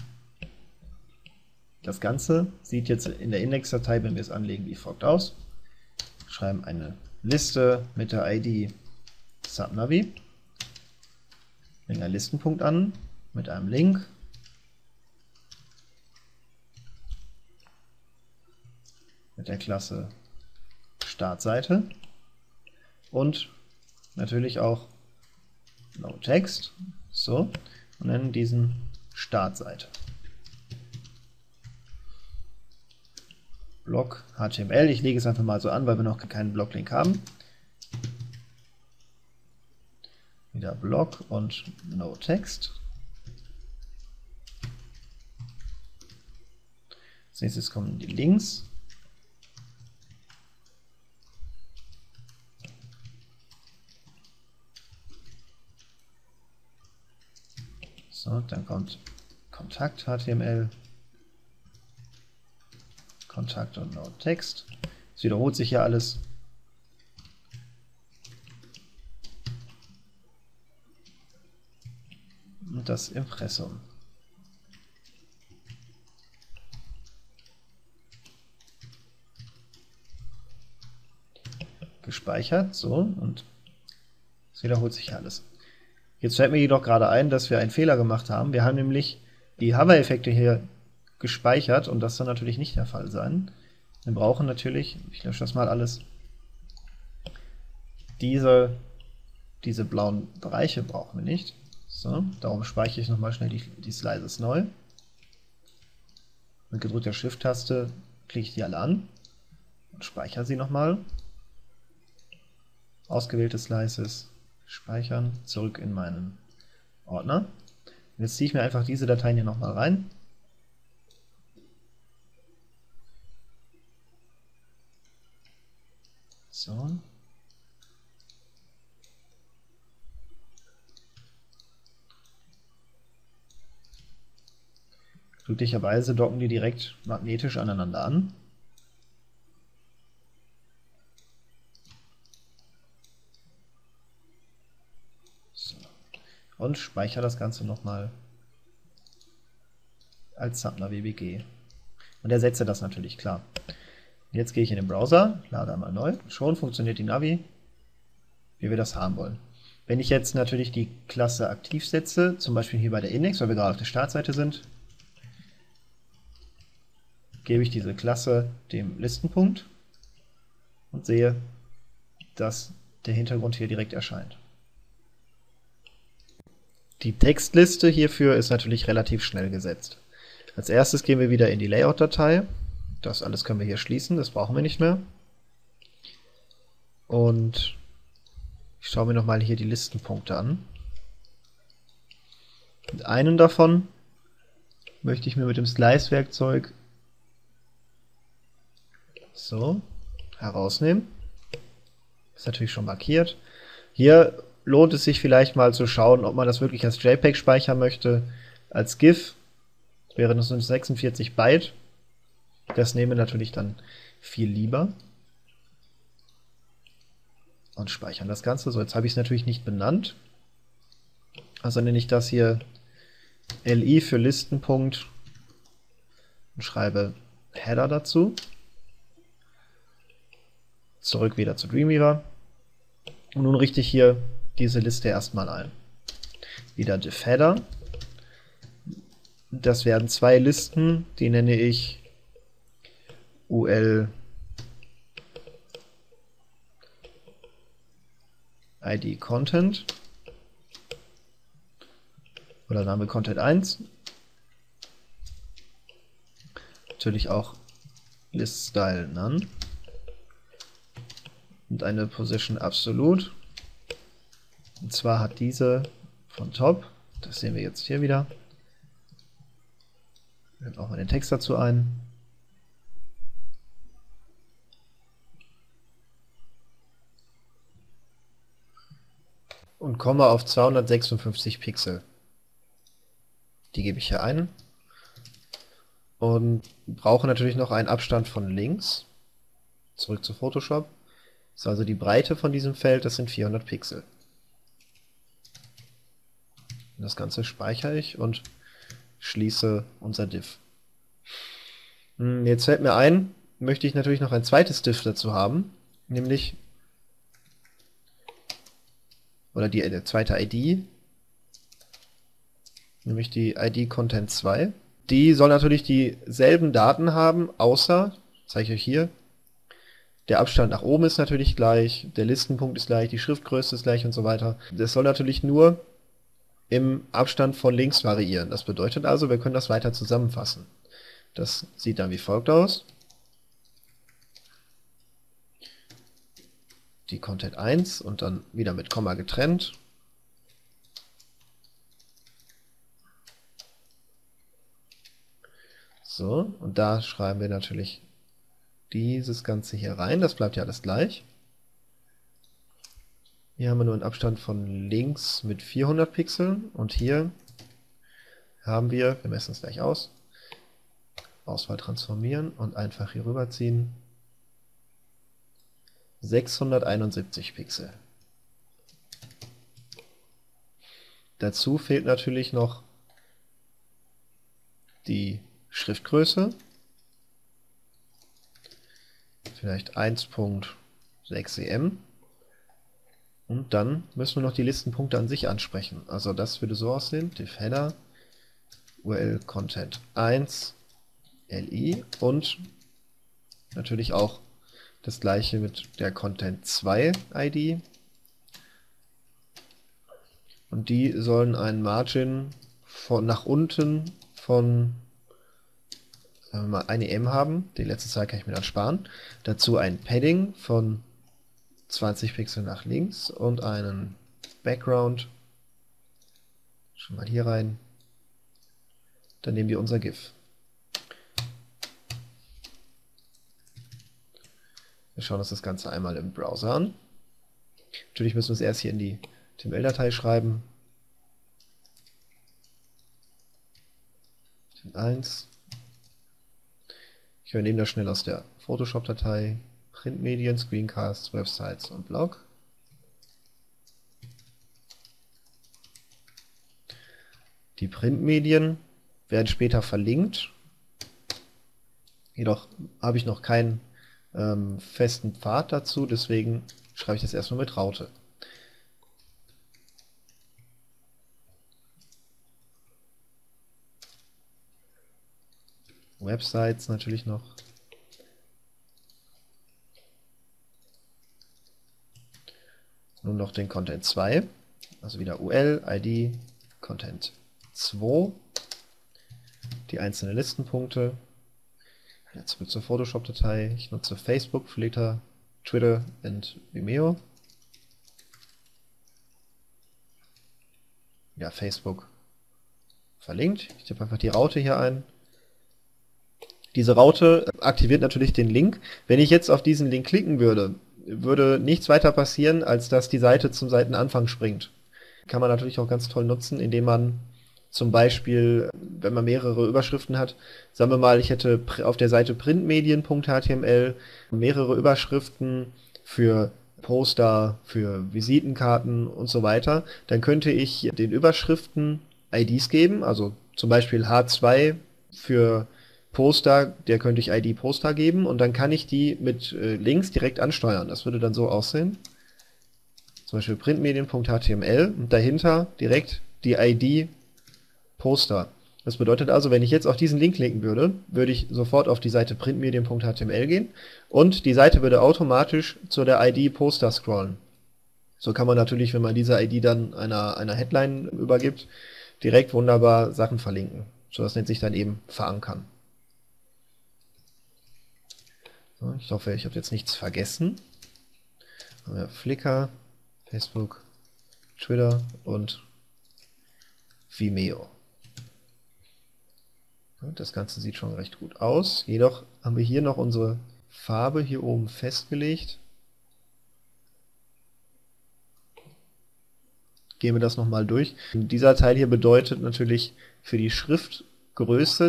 Das Ganze sieht jetzt in der Indexdatei, wenn wir es anlegen, wie folgt aus. Wir schreiben eine Liste mit der ID Subnavi, legen einen Listenpunkt an mit einem Link, mit der Klasse Startseite und natürlich auch NoText, so, und nennen diesen Startseite. Block HTML, ich lege es einfach mal so an, weil wir noch keinen Blocklink haben. Wieder Block und NoText. Als nächstes kommen die Links. So, dann kommt Kontakt HTML, Kontakt und NoText. Es wiederholt sich hier alles. Und das Impressum. Gespeichert, so, und es wiederholt sich alles. Jetzt fällt mir jedoch gerade ein, dass wir einen Fehler gemacht haben. Wir haben nämlich die Hover-Effekte hier gespeichert und das soll natürlich nicht der Fall sein. Wir brauchen natürlich, ich lösche das mal alles, diese blauen Bereiche brauchen wir nicht. So, darum speichere ich nochmal schnell die Slices neu. Mit gedrückter Shift-Taste klicke ich die alle an und speichere sie nochmal. Ausgewählte Slices speichern, zurück in meinen Ordner. Und jetzt ziehe ich mir einfach diese Dateien hier nochmal rein. So. Glücklicherweise docken die direkt magnetisch aneinander an. So. Und speichere das Ganze nochmal als Subnavi-BG. Und ersetze das natürlich, klar. Jetzt gehe ich in den Browser, lade einmal neu. Schon funktioniert die Navi, wie wir das haben wollen. Wenn ich jetzt natürlich die Klasse aktiv setze, zum Beispiel hier bei der Index, weil wir gerade auf der Startseite sind, gebe ich diese Klasse dem Listenpunkt und sehe, dass der Hintergrund hier direkt erscheint. Die Textliste hierfür ist natürlich relativ schnell gesetzt. Als erstes gehen wir wieder in die Layout-Datei. Das alles können wir hier schließen, das brauchen wir nicht mehr. Und ich schaue mir nochmal hier die Listenpunkte an. Und einen davon möchte ich mir mit dem Slice-Werkzeug so herausnehmen. Ist natürlich schon markiert. Hier lohnt es sich vielleicht mal zu schauen, ob man das wirklich als JPEG speichern möchte. Als GIF wäre das 46 Byte. Das nehmen wir natürlich dann viel lieber. Und speichern das Ganze. So, jetzt habe ich es natürlich nicht benannt. Also nenne ich das hier LI für Listenpunkt und schreibe Header dazu. Zurück wieder zu Dreamweaver. Und nun richte ich hier diese Liste erstmal ein. Wieder Defeder. Das werden zwei Listen, die nenne ich UL ID Content oder Name Content 1. Natürlich auch List Style None und eine Position Absolute. Und zwar hat diese von Top, das sehen wir jetzt hier wieder. Wir blenden auch mal den Text dazu ein. und komme auf 256 Pixel. Die gebe ich hier ein und brauche natürlich noch einen Abstand von links. Zurück zu Photoshop. Das ist also die Breite von diesem Feld, das sind 400 Pixel. Das Ganze speichere ich und schließe unser Div. Jetzt fällt mir ein, möchte ich natürlich noch ein zweites Div dazu haben, nämlich, oder die zweite ID, nämlich die ID Content 2. Die soll natürlich dieselben Daten haben, außer, zeige ich euch hier, der Abstand nach oben ist natürlich gleich, der Listenpunkt ist gleich, die Schriftgröße ist gleich und so weiter. Das soll natürlich nur im Abstand von links variieren. Das bedeutet also, wir können das weiter zusammenfassen. Das sieht dann wie folgt aus. Die Content 1 und dann wieder mit Komma getrennt. So, und da schreiben wir natürlich dieses Ganze hier rein. Das bleibt ja alles gleich. Hier haben wir nur einen Abstand von links mit 400 Pixeln und hier haben wir messen es gleich aus, Auswahl transformieren und einfach hier rüberziehen, 671 Pixel. Dazu fehlt natürlich noch die Schriftgröße, vielleicht 1.6 EM. Und dann müssen wir noch die Listenpunkte an sich ansprechen. Also das würde so aussehen, div header, URL Content 1, LI und natürlich auch das gleiche mit der Content 2 ID. Und die sollen einen Margin von nach unten von 1 EM haben. Die letzte Zahl kann ich mir dann sparen. Dazu ein Padding von 20 Pixel nach links und einen Background schon mal hier rein. Dann nehmen wir unser GIF. Wir schauen uns das Ganze einmal im Browser an. Natürlich müssen wir es erst hier in die HTML-Datei schreiben. 1. Ich übernehme das schnell aus der Photoshop-Datei. Printmedien, Screencasts, Websites und Blog. Die Printmedien werden später verlinkt. Jedoch habe ich noch keinen festen Pfad dazu, deswegen schreibe ich das erstmal mit Raute. Websites natürlich noch. Nun noch den Content 2, also wieder UL, ID, Content 2, die einzelnen Listenpunkte. Jetzt wird zur Photoshop-Datei. Ich nutze Facebook, Flickr, Twitter und Vimeo. Ja, Facebook verlinkt. Ich tippe einfach die Raute hier ein. Diese Raute aktiviert natürlich den Link. Wenn ich jetzt auf diesen Link klicken würde, würde nichts weiter passieren, als dass die Seite zum Seitenanfang springt. Kann man natürlich auch ganz toll nutzen, indem man zum Beispiel, wenn man mehrere Überschriften hat, sagen wir mal, ich hätte auf der Seite printmedien.html mehrere Überschriften für Poster, für Visitenkarten und so weiter, dann könnte ich den Überschriften IDs geben, also zum Beispiel H2 für Poster, der könnte ich ID Poster geben und dann kann ich die mit Links direkt ansteuern. Das würde dann so aussehen. Zum Beispiel printmedien.html und dahinter direkt die ID Poster. Das bedeutet also, wenn ich jetzt auf diesen Link klicken würde, würde ich sofort auf die Seite printmedien.html gehen und die Seite würde automatisch zu der ID Poster scrollen. So kann man natürlich, wenn man diese ID dann einer Headline übergibt, direkt wunderbar Sachen verlinken. So, das nennt sich dann eben verankern. So, ich hoffe, ich habe jetzt nichts vergessen. Flickr, Facebook, Twitter und Vimeo. Das Ganze sieht schon recht gut aus. Jedoch haben wir hier noch unsere Farbe hier oben festgelegt. Gehen wir das nochmal durch. Dieser Teil hier bedeutet natürlich für die Schriftgröße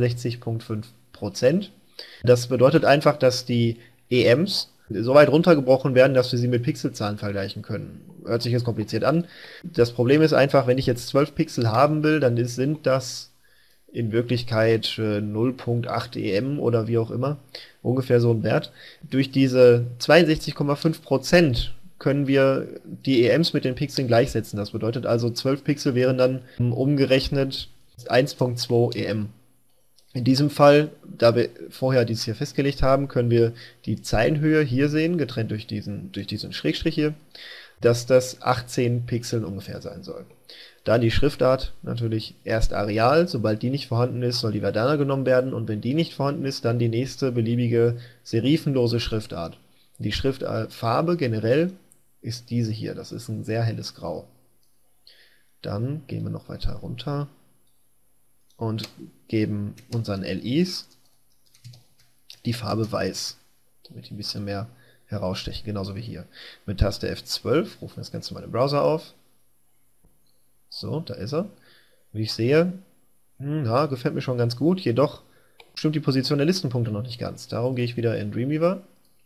62,5%. Das bedeutet einfach, dass die EMs so weit runtergebrochen werden, dass wir sie mit Pixelzahlen vergleichen können. Hört sich jetzt kompliziert an. Das Problem ist einfach, wenn ich jetzt 12 Pixel haben will, dann sind das in Wirklichkeit 0,8 EM oder wie auch immer. Ungefähr so ein Wert. Durch diese 62,5% können wir die EMs mit den Pixeln gleichsetzen. Das bedeutet also, 12 Pixel wären dann umgerechnet 1,2 EM. In diesem Fall, da wir vorher dies hier festgelegt haben, können wir die Zeilenhöhe hier sehen, getrennt durch diesen Schrägstrich hier, dass das 18 Pixeln ungefähr sein soll. Dann die Schriftart, natürlich erst Arial, sobald die nicht vorhanden ist, soll die Verdana genommen werden, und wenn die nicht vorhanden ist, dann die nächste beliebige serifenlose Schriftart. Die Schriftfarbe generell ist diese hier, das ist ein sehr helles Grau. Dann gehen wir noch weiter runter und geben unseren LIs die Farbe Weiß, damit die ein bisschen mehr herausstechen, genauso wie hier. Mit Taste F12 rufen wir das Ganze mal im Browser auf. So, da ist er. Wie ich sehe, ja, gefällt mir schon ganz gut, jedoch stimmt die Position der Listenpunkte noch nicht ganz. Darum gehe ich wieder in Dreamweaver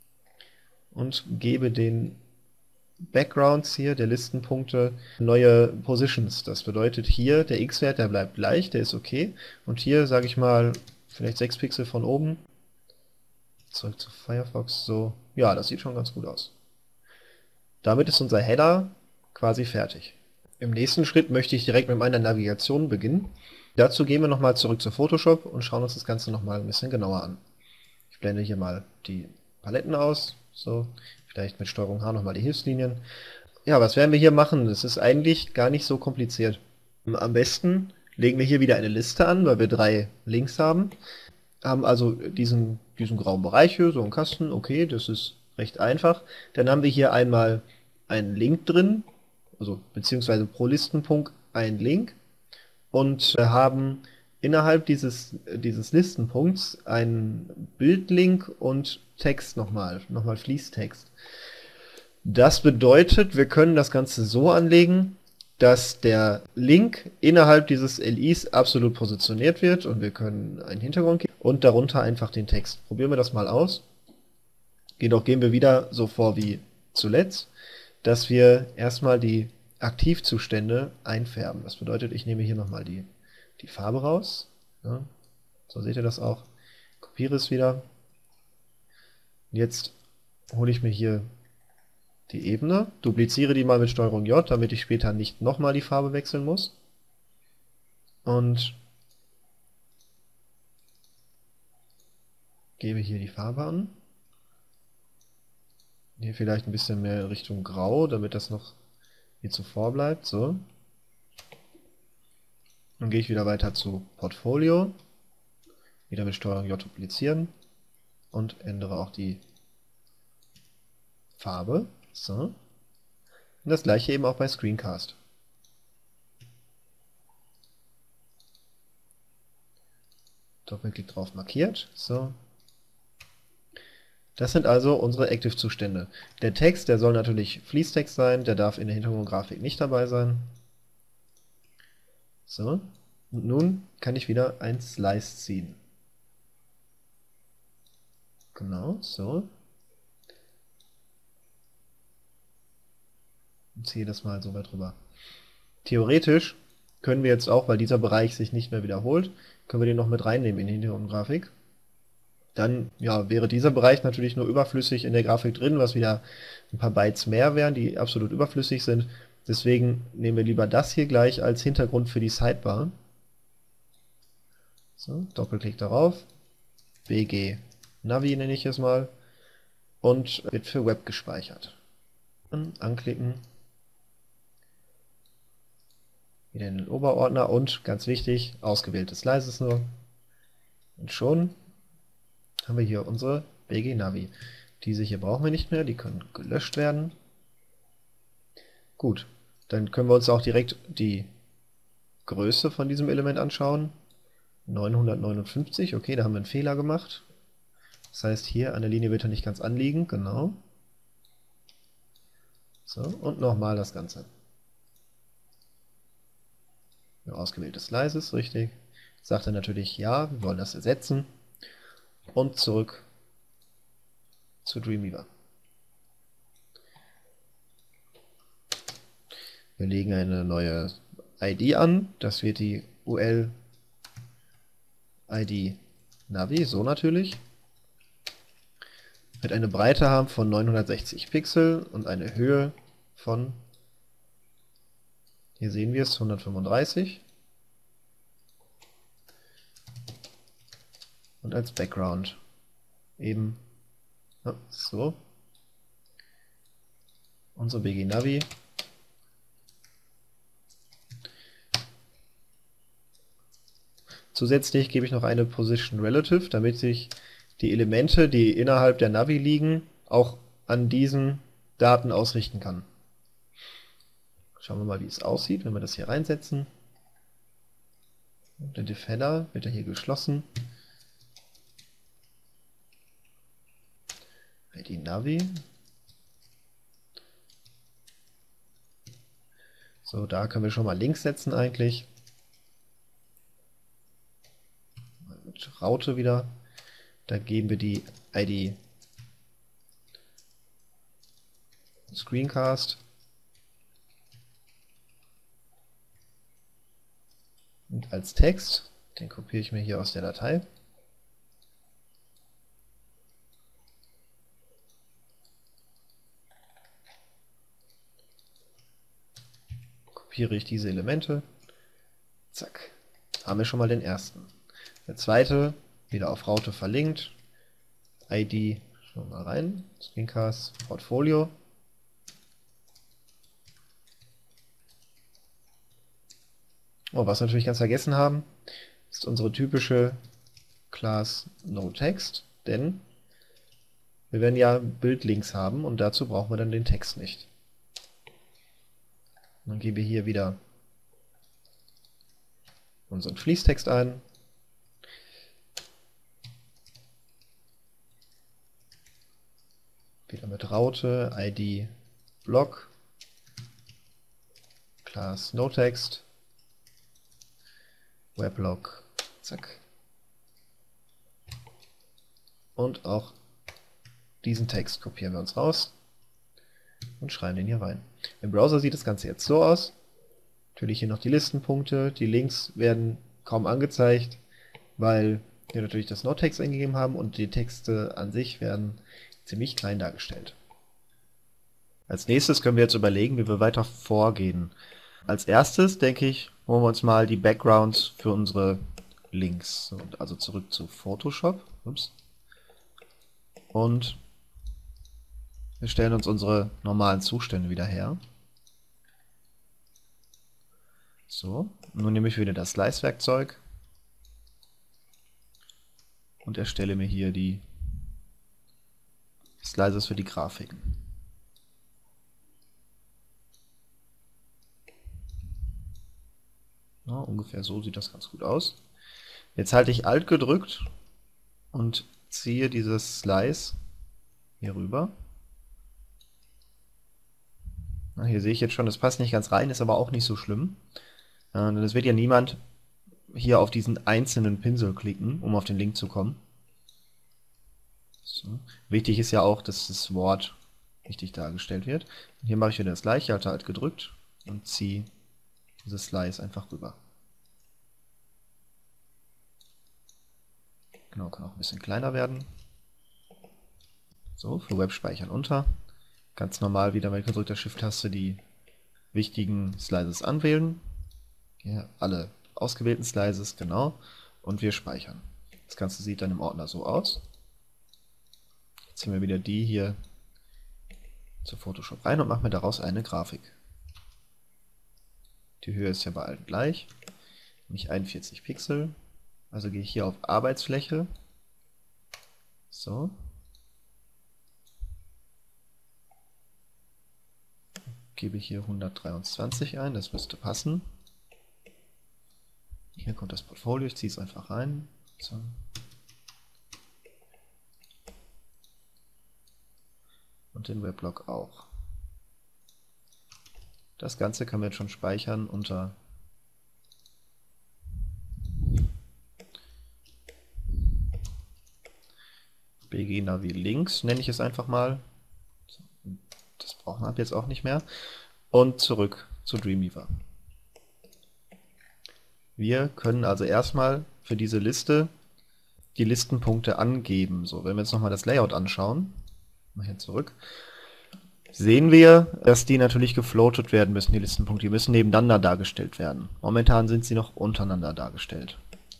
und gebe den Backgrounds hier der Listenpunkte neue Positions. Das bedeutet hier, der X-Wert, der bleibt gleich, der ist okay. Und hier sage ich mal, vielleicht 6 Pixel von oben. Zurück zu Firefox, so. Ja, das sieht schon ganz gut aus. Damit ist unser Header quasi fertig. Im nächsten Schritt möchte ich direkt mit meiner Navigation beginnen. Dazu gehen wir nochmal zurück zu Photoshop und schauen uns das Ganze nochmal ein bisschen genauer an. Ich blende hier mal die Paletten aus, so. Vielleicht mit STRG H nochmal die Hilfslinien. Ja, was werden wir hier machen? Das ist eigentlich gar nicht so kompliziert. Am besten legen wir hier wieder eine Liste an, weil wir 3 Links haben. Haben also diesen grauen Bereich hier, so einen Kasten, okay, das ist recht einfach. Dann haben wir hier einmal einen Link drin, also beziehungsweise pro Listenpunkt einen Link, und haben innerhalb dieses Listenpunkts einen Bildlink und Text nochmal Fließtext. Das bedeutet, wir können das Ganze so anlegen, dass der Link innerhalb dieses LIs absolut positioniert wird, und wir können einen Hintergrund geben und darunter einfach den Text. Probieren wir das mal aus. Jedoch gehen wir wieder so vor wie zuletzt, dass wir erstmal die Aktivzustände einfärben. Das bedeutet, ich nehme hier nochmal die Farbe raus. Ja, so seht ihr das auch. Kopiere es wieder. Jetzt hole ich mir hier die Ebene, dupliziere die mal mit STRG J, damit ich später nicht nochmal die Farbe wechseln muss. Und gebe hier die Farbe an. Hier vielleicht ein bisschen mehr Richtung Grau, damit das noch wie zuvor bleibt. So. Dann gehe ich wieder weiter zu Portfolio. Wieder mit STRG J duplizieren. Und ändere auch die Farbe. So. Und das gleiche eben auch bei Screencast. Doppelklick drauf, markiert. So. Das sind also unsere Active-Zustände. Der Text, der soll natürlich Fließtext sein, der darf in der Hintergrundgrafik nicht dabei sein. So. Und nun kann ich wieder ein Slice ziehen. Genau, so. Und ziehe das mal so weit rüber. Theoretisch können wir jetzt auch, weil dieser Bereich sich nicht mehr wiederholt, können wir den noch mit reinnehmen in die Hintergrundgrafik. Dann ja, wäre dieser Bereich natürlich nur überflüssig in der Grafik drin, was wieder ein paar Bytes mehr wären, die absolut überflüssig sind. Deswegen nehmen wir lieber das hier gleich als Hintergrund für die Sidebar. So, Doppelklick darauf. BG Navi nenne ich es mal. Und wird für Web gespeichert. Dann anklicken. Wieder in den Oberordner und, ganz wichtig, ausgewähltes Slices nur. Und schon haben wir hier unsere BG Navi. Diese hier brauchen wir nicht mehr, die können gelöscht werden. Gut, dann können wir uns auch direkt die Größe von diesem Element anschauen. 959, okay, da haben wir einen Fehler gemacht. Das heißt, hier an der Linie wird er nicht ganz anliegen, genau. So, und nochmal das Ganze. Ausgewählte Slices, richtig. Sagt er natürlich ja, wir wollen das ersetzen. Und zurück zu Dreamweaver. Wir legen eine neue ID an. Das wird die UL ID Navi, so natürlich. Wird eine Breite haben von 960 Pixel und eine Höhe von, hier sehen wir es, 135. Und als Background eben so unsere BG Navi. Zusätzlich gebe ich noch eine Position Relative, damit ich die Elemente, die innerhalb der Navi liegen, auch an diesen Daten ausrichten kann. Schauen wir mal, wie es aussieht, wenn wir das hier reinsetzen. Der Diff-Header wird ja hier geschlossen. ID Navi. So, da können wir schon mal Links setzen eigentlich. Mit Raute wieder. Da geben wir die ID Screencast. Und als Text, den kopiere ich mir hier aus der Datei. Kopiere ich diese Elemente. Zack. Haben wir schon mal den ersten. Der zweite, wieder auf Raute verlinkt. ID, schauen wir mal rein. Screencast, Portfolio. Oh, was wir natürlich ganz vergessen haben, ist unsere typische Class NoText, denn wir werden ja Bildlinks haben und dazu brauchen wir dann den Text nicht. Dann geben wir hier wieder unseren Fließtext ein. Wieder mit Raute, ID Block, Class NoText, Weblog, zack. Und auch diesen Text kopieren wir uns raus und schreiben den hier rein. Im Browser sieht das Ganze jetzt so aus. Natürlich hier noch die Listenpunkte, die Links werden kaum angezeigt, weil wir natürlich das NoText eingegeben haben und die Texte an sich werden ziemlich klein dargestellt. Als nächstes können wir jetzt überlegen, wie wir weiter vorgehen. Als erstes, denke ich, holen wir uns mal die Backgrounds für unsere Links. Also zurück zu Photoshop. Ups. Und wir stellen uns unsere normalen Zustände wieder her. So, nun nehme ich wieder das Slice-Werkzeug und erstelle mir hier die Slices für die Grafiken. Ja, ungefähr so sieht das ganz gut aus. Jetzt halte ich Alt gedrückt und ziehe dieses Slice hier rüber. Na, hier sehe ich jetzt schon, das passt nicht ganz rein, ist aber auch nicht so schlimm. Denn es wird ja niemand hier auf diesen einzelnen Pinsel klicken, um auf den Link zu kommen. So. Wichtig ist ja auch, dass das Wort richtig dargestellt wird. Und hier mache ich wieder das gleiche, halte Alt gedrückt und ziehe dieses Slice einfach rüber. Genau, kann auch ein bisschen kleiner werden. So, für Web speichern unter. Ganz normal wieder mit gedrückter Shift-Taste die wichtigen Slices anwählen. Hier alle ausgewählten Slices, genau. Und wir speichern. Das Ganze sieht dann im Ordner so aus. Jetzt ziehen wir wieder die hier zu Photoshop rein und machen wir daraus eine Grafik. Die Höhe ist ja bei allen gleich, nämlich 41 Pixel. Also gehe ich hier auf Arbeitsfläche. So. Gebe ich hier 123 ein, das müsste passen. Hier kommt das Portfolio, ich ziehe es einfach rein. So. Und den Weblog auch. Das Ganze können wir jetzt schon speichern unter BG Navi links, nenne ich es einfach mal. Das brauchen wir ab jetzt auch nicht mehr. Und zurück zu Dreamweaver. Wir können also erstmal für diese Liste die Listenpunkte angeben. So, wenn wir jetzt nochmal das Layout anschauen, mal hier zurück, sehen wir, dass die natürlich gefloatet werden müssen, die Listenpunkte. Die müssen nebeneinander dargestellt werden. Momentan sind sie noch untereinander dargestellt.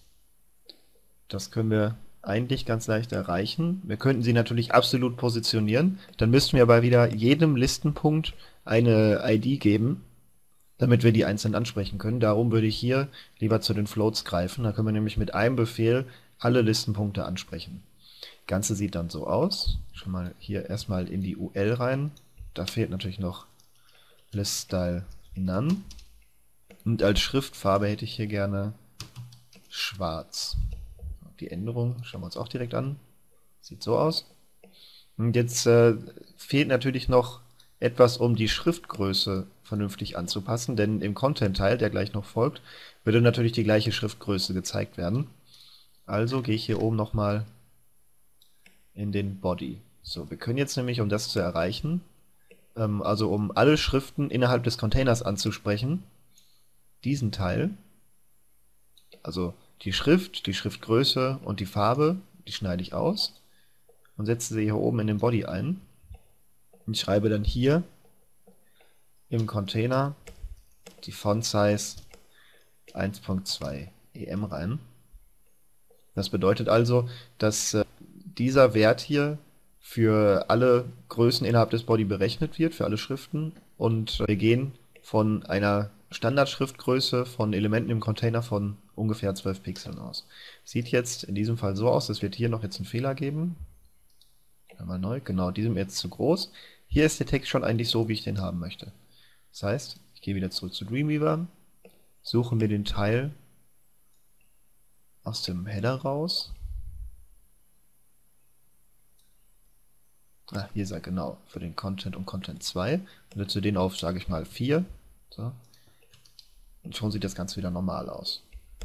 Das können wir eigentlich ganz leicht erreichen. Wir könnten sie natürlich absolut positionieren. Dann müssten wir aber wieder jedem Listenpunkt eine ID geben, damit wir die einzeln ansprechen können. Darum würde ich hier lieber zu den Floats greifen. Da können wir nämlich mit einem Befehl alle Listenpunkte ansprechen. Das Ganze sieht dann so aus. Schon mal hier erstmal in die UL rein. Da fehlt natürlich noch ListStyle None. Und als Schriftfarbe hätte ich hier gerne schwarz. Die Änderung schauen wir uns auch direkt an. Sieht so aus. Und jetzt fehlt natürlich noch etwas, um die Schriftgröße vernünftig anzupassen, denn im Content-Teil, der gleich noch folgt, würde natürlich die gleiche Schriftgröße gezeigt werden. Also gehe ich hier oben nochmal in den Body. So, wir können jetzt nämlich, um das zu erreichen, also um alle Schriften innerhalb des Containers anzusprechen, diesen Teil, also die Schrift, die Schriftgröße und die Farbe, die schneide ich aus und setze sie hier oben in den Body ein. Und schreibe dann hier im Container die Font Size 1.2 EM rein. Das bedeutet also, dass dieser Wert hier für alle Größen innerhalb des Body berechnet wird, für alle Schriften. Und wir gehen von einer Standardschriftgröße von Elementen im Container von ungefähr 12 Pixeln aus. Sieht jetzt in diesem Fall so aus, es wird hier noch jetzt einen Fehler geben. Einmal neu, genau, diesem jetzt zu groß. Hier ist der Text schon eigentlich so, wie ich den haben möchte. Das heißt, ich gehe wieder zurück zu Dreamweaver, suche mir den Teil aus dem Header raus. Hier ist er genau, für den Content und Content 2. Und setze den auf, sage ich mal, 4. So. Und schon sieht das Ganze wieder normal aus.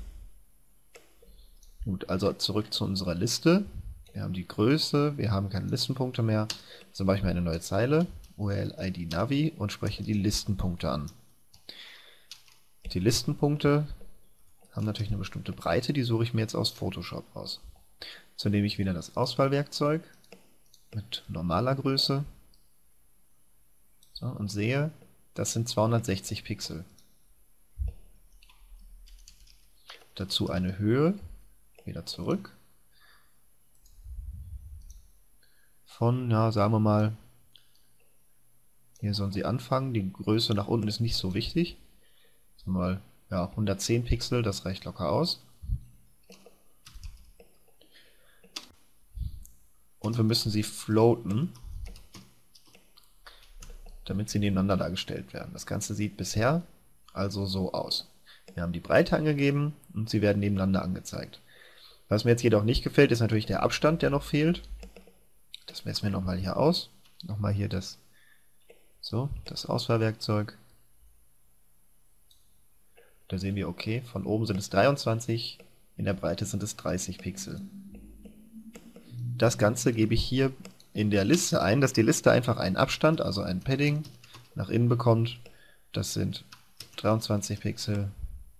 Gut, also zurück zu unserer Liste. Wir haben die Größe, wir haben keine Listenpunkte mehr. Also mache ich mal eine neue Zeile, URL-ID Navi und spreche die Listenpunkte an. Die Listenpunkte haben natürlich eine bestimmte Breite, die suche ich mir jetzt aus Photoshop raus. So nehme ich wieder das Auswahlwerkzeug mit normaler Größe und sehe, das sind 260 Pixel. Dazu eine Höhe, wieder zurück, von, ja, sagen wir mal, hier sollen sie anfangen, die Größe nach unten ist nicht so wichtig. Sagen wir mal, ja, 110 Pixel, das reicht locker aus. Und wir müssen sie floaten, damit sie nebeneinander dargestellt werden. Das Ganze sieht bisher also so aus. Wir haben die Breite angegeben und sie werden nebeneinander angezeigt. Was mir jetzt jedoch nicht gefällt, ist natürlich der Abstand, der noch fehlt. Das messen wir nochmal hier aus. Nochmal hier das Auswahlwerkzeug. Da sehen wir, okay, von oben sind es 23, in der Breite sind es 30 Pixel. Das Ganze gebe ich hier in der Liste ein, dass die Liste einfach einen Abstand, also ein Padding, nach innen bekommt. Das sind 23 Pixel.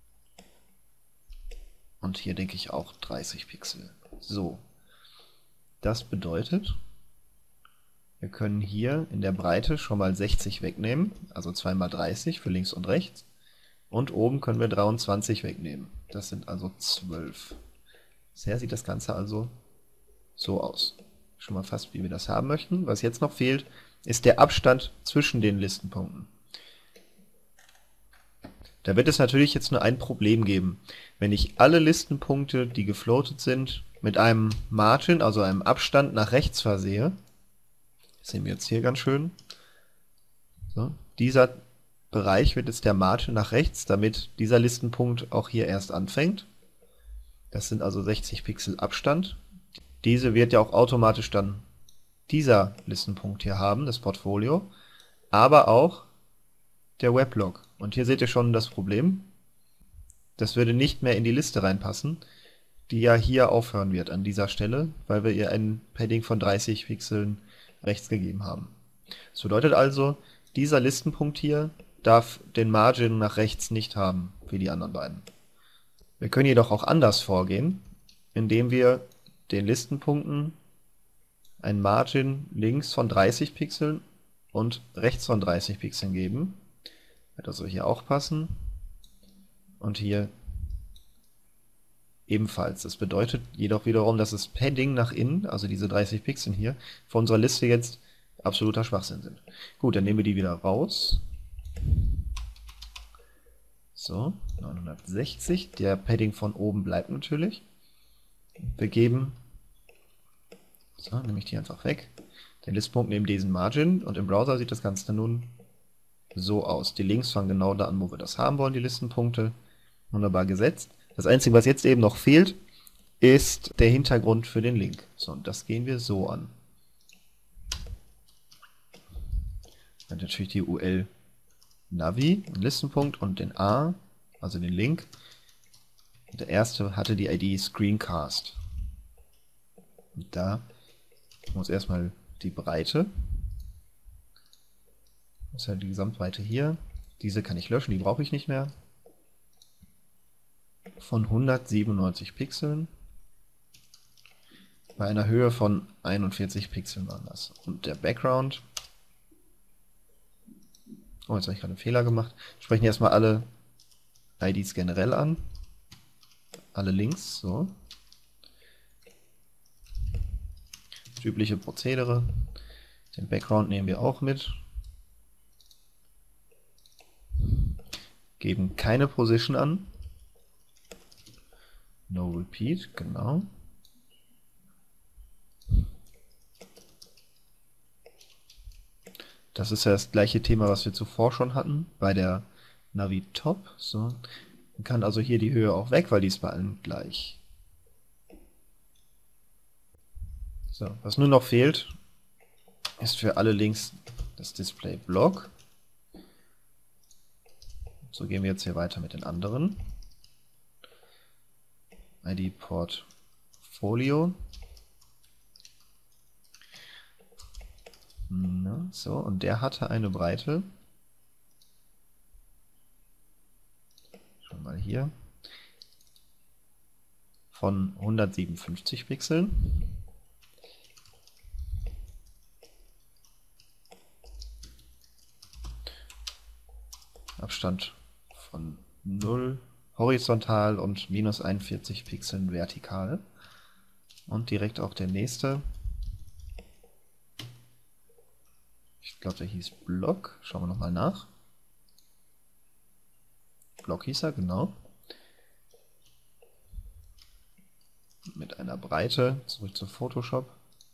Und hier denke ich auch 30 Pixel. So, das bedeutet, wir können hier in der Breite schon mal 60 wegnehmen, also 2 mal 30 für links und rechts. Und oben können wir 23 wegnehmen. Das sind also 12. Bisher sieht das Ganze also so aus. Schon mal fast, wie wir das haben möchten. Was jetzt noch fehlt, ist der Abstand zwischen den Listenpunkten. Da wird es natürlich jetzt nur ein Problem geben. Wenn ich alle Listenpunkte, die gefloatet sind, mit einem Margin, also einem Abstand nach rechts versehe, das sehen wir jetzt hier ganz schön, so, dieser Bereich wird jetzt der Margin nach rechts, damit dieser Listenpunkt auch hier erst anfängt. Das sind also 60 Pixel Abstand. Diese wird ja auch automatisch dann dieser Listenpunkt hier haben, das Portfolio, aber auch der Weblog. Und hier seht ihr schon das Problem. Das würde nicht mehr in die Liste reinpassen, die ja hier aufhören wird an dieser Stelle, weil wir ihr ein Padding von 30 Pixeln rechts gegeben haben. Das bedeutet also, dieser Listenpunkt hier darf den Margin nach rechts nicht haben, wie die anderen beiden. Wir können jedoch auch anders vorgehen, indem wir den Listenpunkten ein Margin links von 30 Pixeln und rechts von 30 Pixeln geben. Wird also hier auch passen. Und hier ebenfalls. Das bedeutet jedoch wiederum, dass das Padding nach innen, also diese 30 Pixeln hier, von unserer Liste jetzt absoluter Schwachsinn sind. Gut, dann nehmen wir die wieder raus. So, 960. Der Padding von oben bleibt natürlich. Wir geben, so, nehme ich die einfach weg, den Listpunkt neben diesen Margin und im Browser sieht das Ganze nun so aus. Die Links fangen genau da an, wo wir das haben wollen, die Listenpunkte. Wunderbar gesetzt. Das Einzige, was jetzt eben noch fehlt, ist der Hintergrund für den Link. So, und das gehen wir so an. Dann natürlich die UL Navi, den Listenpunkt und den A, also den Link. Und der erste hatte die ID Screencast. Und da muss erstmal die Breite. Das ist halt die Gesamtbreite hier. Diese kann ich löschen, die brauche ich nicht mehr. Von 197 Pixeln. Bei einer Höhe von 41 Pixeln waren das. Und der Background. Oh, jetzt habe ich gerade einen Fehler gemacht. Sprechen erstmal alle IDs generell an. Alle Links, so. Das übliche Prozedere. Den Background nehmen wir auch mit. Geben keine Position an. No repeat, genau. Das ist ja das gleiche Thema, was wir zuvor schon hatten, bei der Navi Top. So. Man kann also hier die Höhe auch weg, weil die ist bei allen gleich. So, was nur noch fehlt, ist für alle Links das Display Block. So gehen wir jetzt hier weiter mit den anderen. ID Portfolio. So, und der hatte eine Breite. Schon mal hier. Von 157 Pixeln. Abstand von 0 horizontal und minus 41 Pixeln vertikal. Und direkt auch der nächste. Ich glaube, der hieß Block. Schauen wir nochmal nach. Block hieß er, genau. Mit einer Breite, zurück zu Photoshop,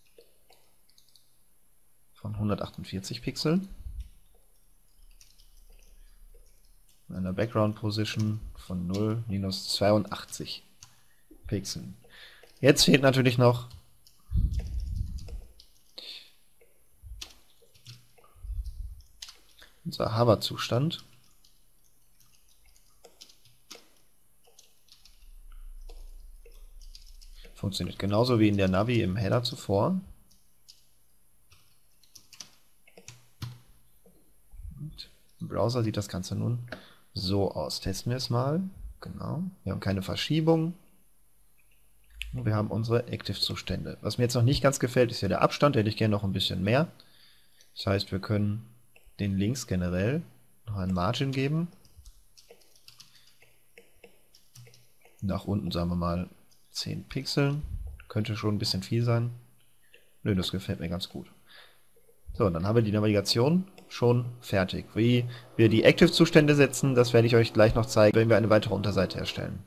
von 148 Pixeln. Einer Background Position von 0 minus 82 Pixeln. Jetzt fehlt natürlich noch unser Hover-Zustand. Funktioniert genauso wie in der Navi im Header zuvor. Und im Browser sieht das Ganze nun so aus. Testen wir es mal. Genau. Wir haben keine Verschiebung. Und wir haben unsere Active-Zustände. Was mir jetzt noch nicht ganz gefällt, ist ja der Abstand. Da hätte ich gerne noch ein bisschen mehr. Das heißt, wir können den Links generell noch einen Margin geben. Nach unten sagen wir mal 10 Pixeln. Könnte schon ein bisschen viel sein. Nö, das gefällt mir ganz gut. So, dann haben wir die Navigation schon fertig. Wie wir die Active-Zustände setzen, das werde ich euch gleich noch zeigen, wenn wir eine weitere Unterseite erstellen.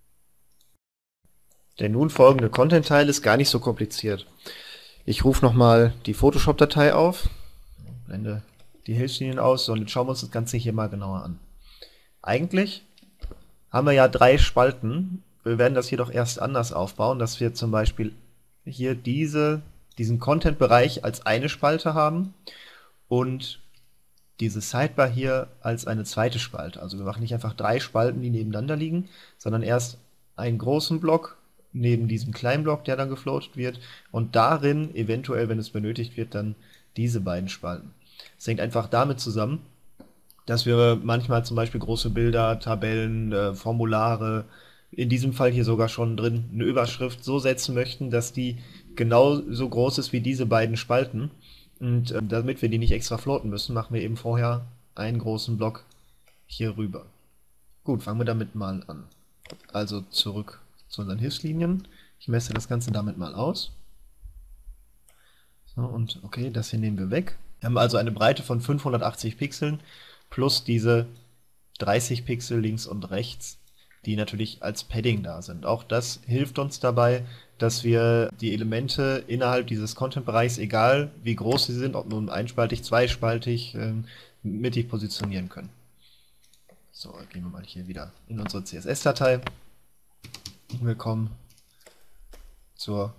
Der nun folgende Content-Teil ist gar nicht so kompliziert. Ich rufe nochmal die Photoshop-Datei auf, blende die Hilfslinien aus und jetzt schauen wir uns das Ganze hier mal genauer an. Eigentlich haben wir ja 3 Spalten. Wir werden das jedoch erst anders aufbauen, dass wir zum Beispiel hier diesen Content-Bereich als eine Spalte haben und diese Sidebar hier als eine zweite Spalte. Also wir machen nicht einfach 3 Spalten, die nebeneinander liegen, sondern erst einen großen Block neben diesem kleinen Block, der dann gefloatet wird, und darin eventuell, wenn es benötigt wird, dann diese beiden Spalten. Es hängt einfach damit zusammen, dass wir manchmal zum Beispiel große Bilder, Tabellen, Formulare, in diesem Fall hier sogar schon drin, eine Überschrift so setzen möchten, dass die genau so groß ist wie diese beiden Spalten. Und damit wir die nicht extra floaten müssen, machen wir eben vorher einen großen Block hier rüber. Gut, fangen wir damit mal an. Also zurück zu unseren Hilfslinien. Ich messe das Ganze damit mal aus. So, und okay, das hier nehmen wir weg. Wir haben also eine Breite von 580 Pixeln plus diese 30 Pixel links und rechts, die natürlich als Padding da sind. Auch das hilft uns dabei, dass wir die Elemente innerhalb dieses Content-Bereichs, egal wie groß sie sind, ob nun einspaltig, zweispaltig, mittig positionieren können. So, gehen wir mal hier wieder in unsere CSS-Datei. Willkommen zur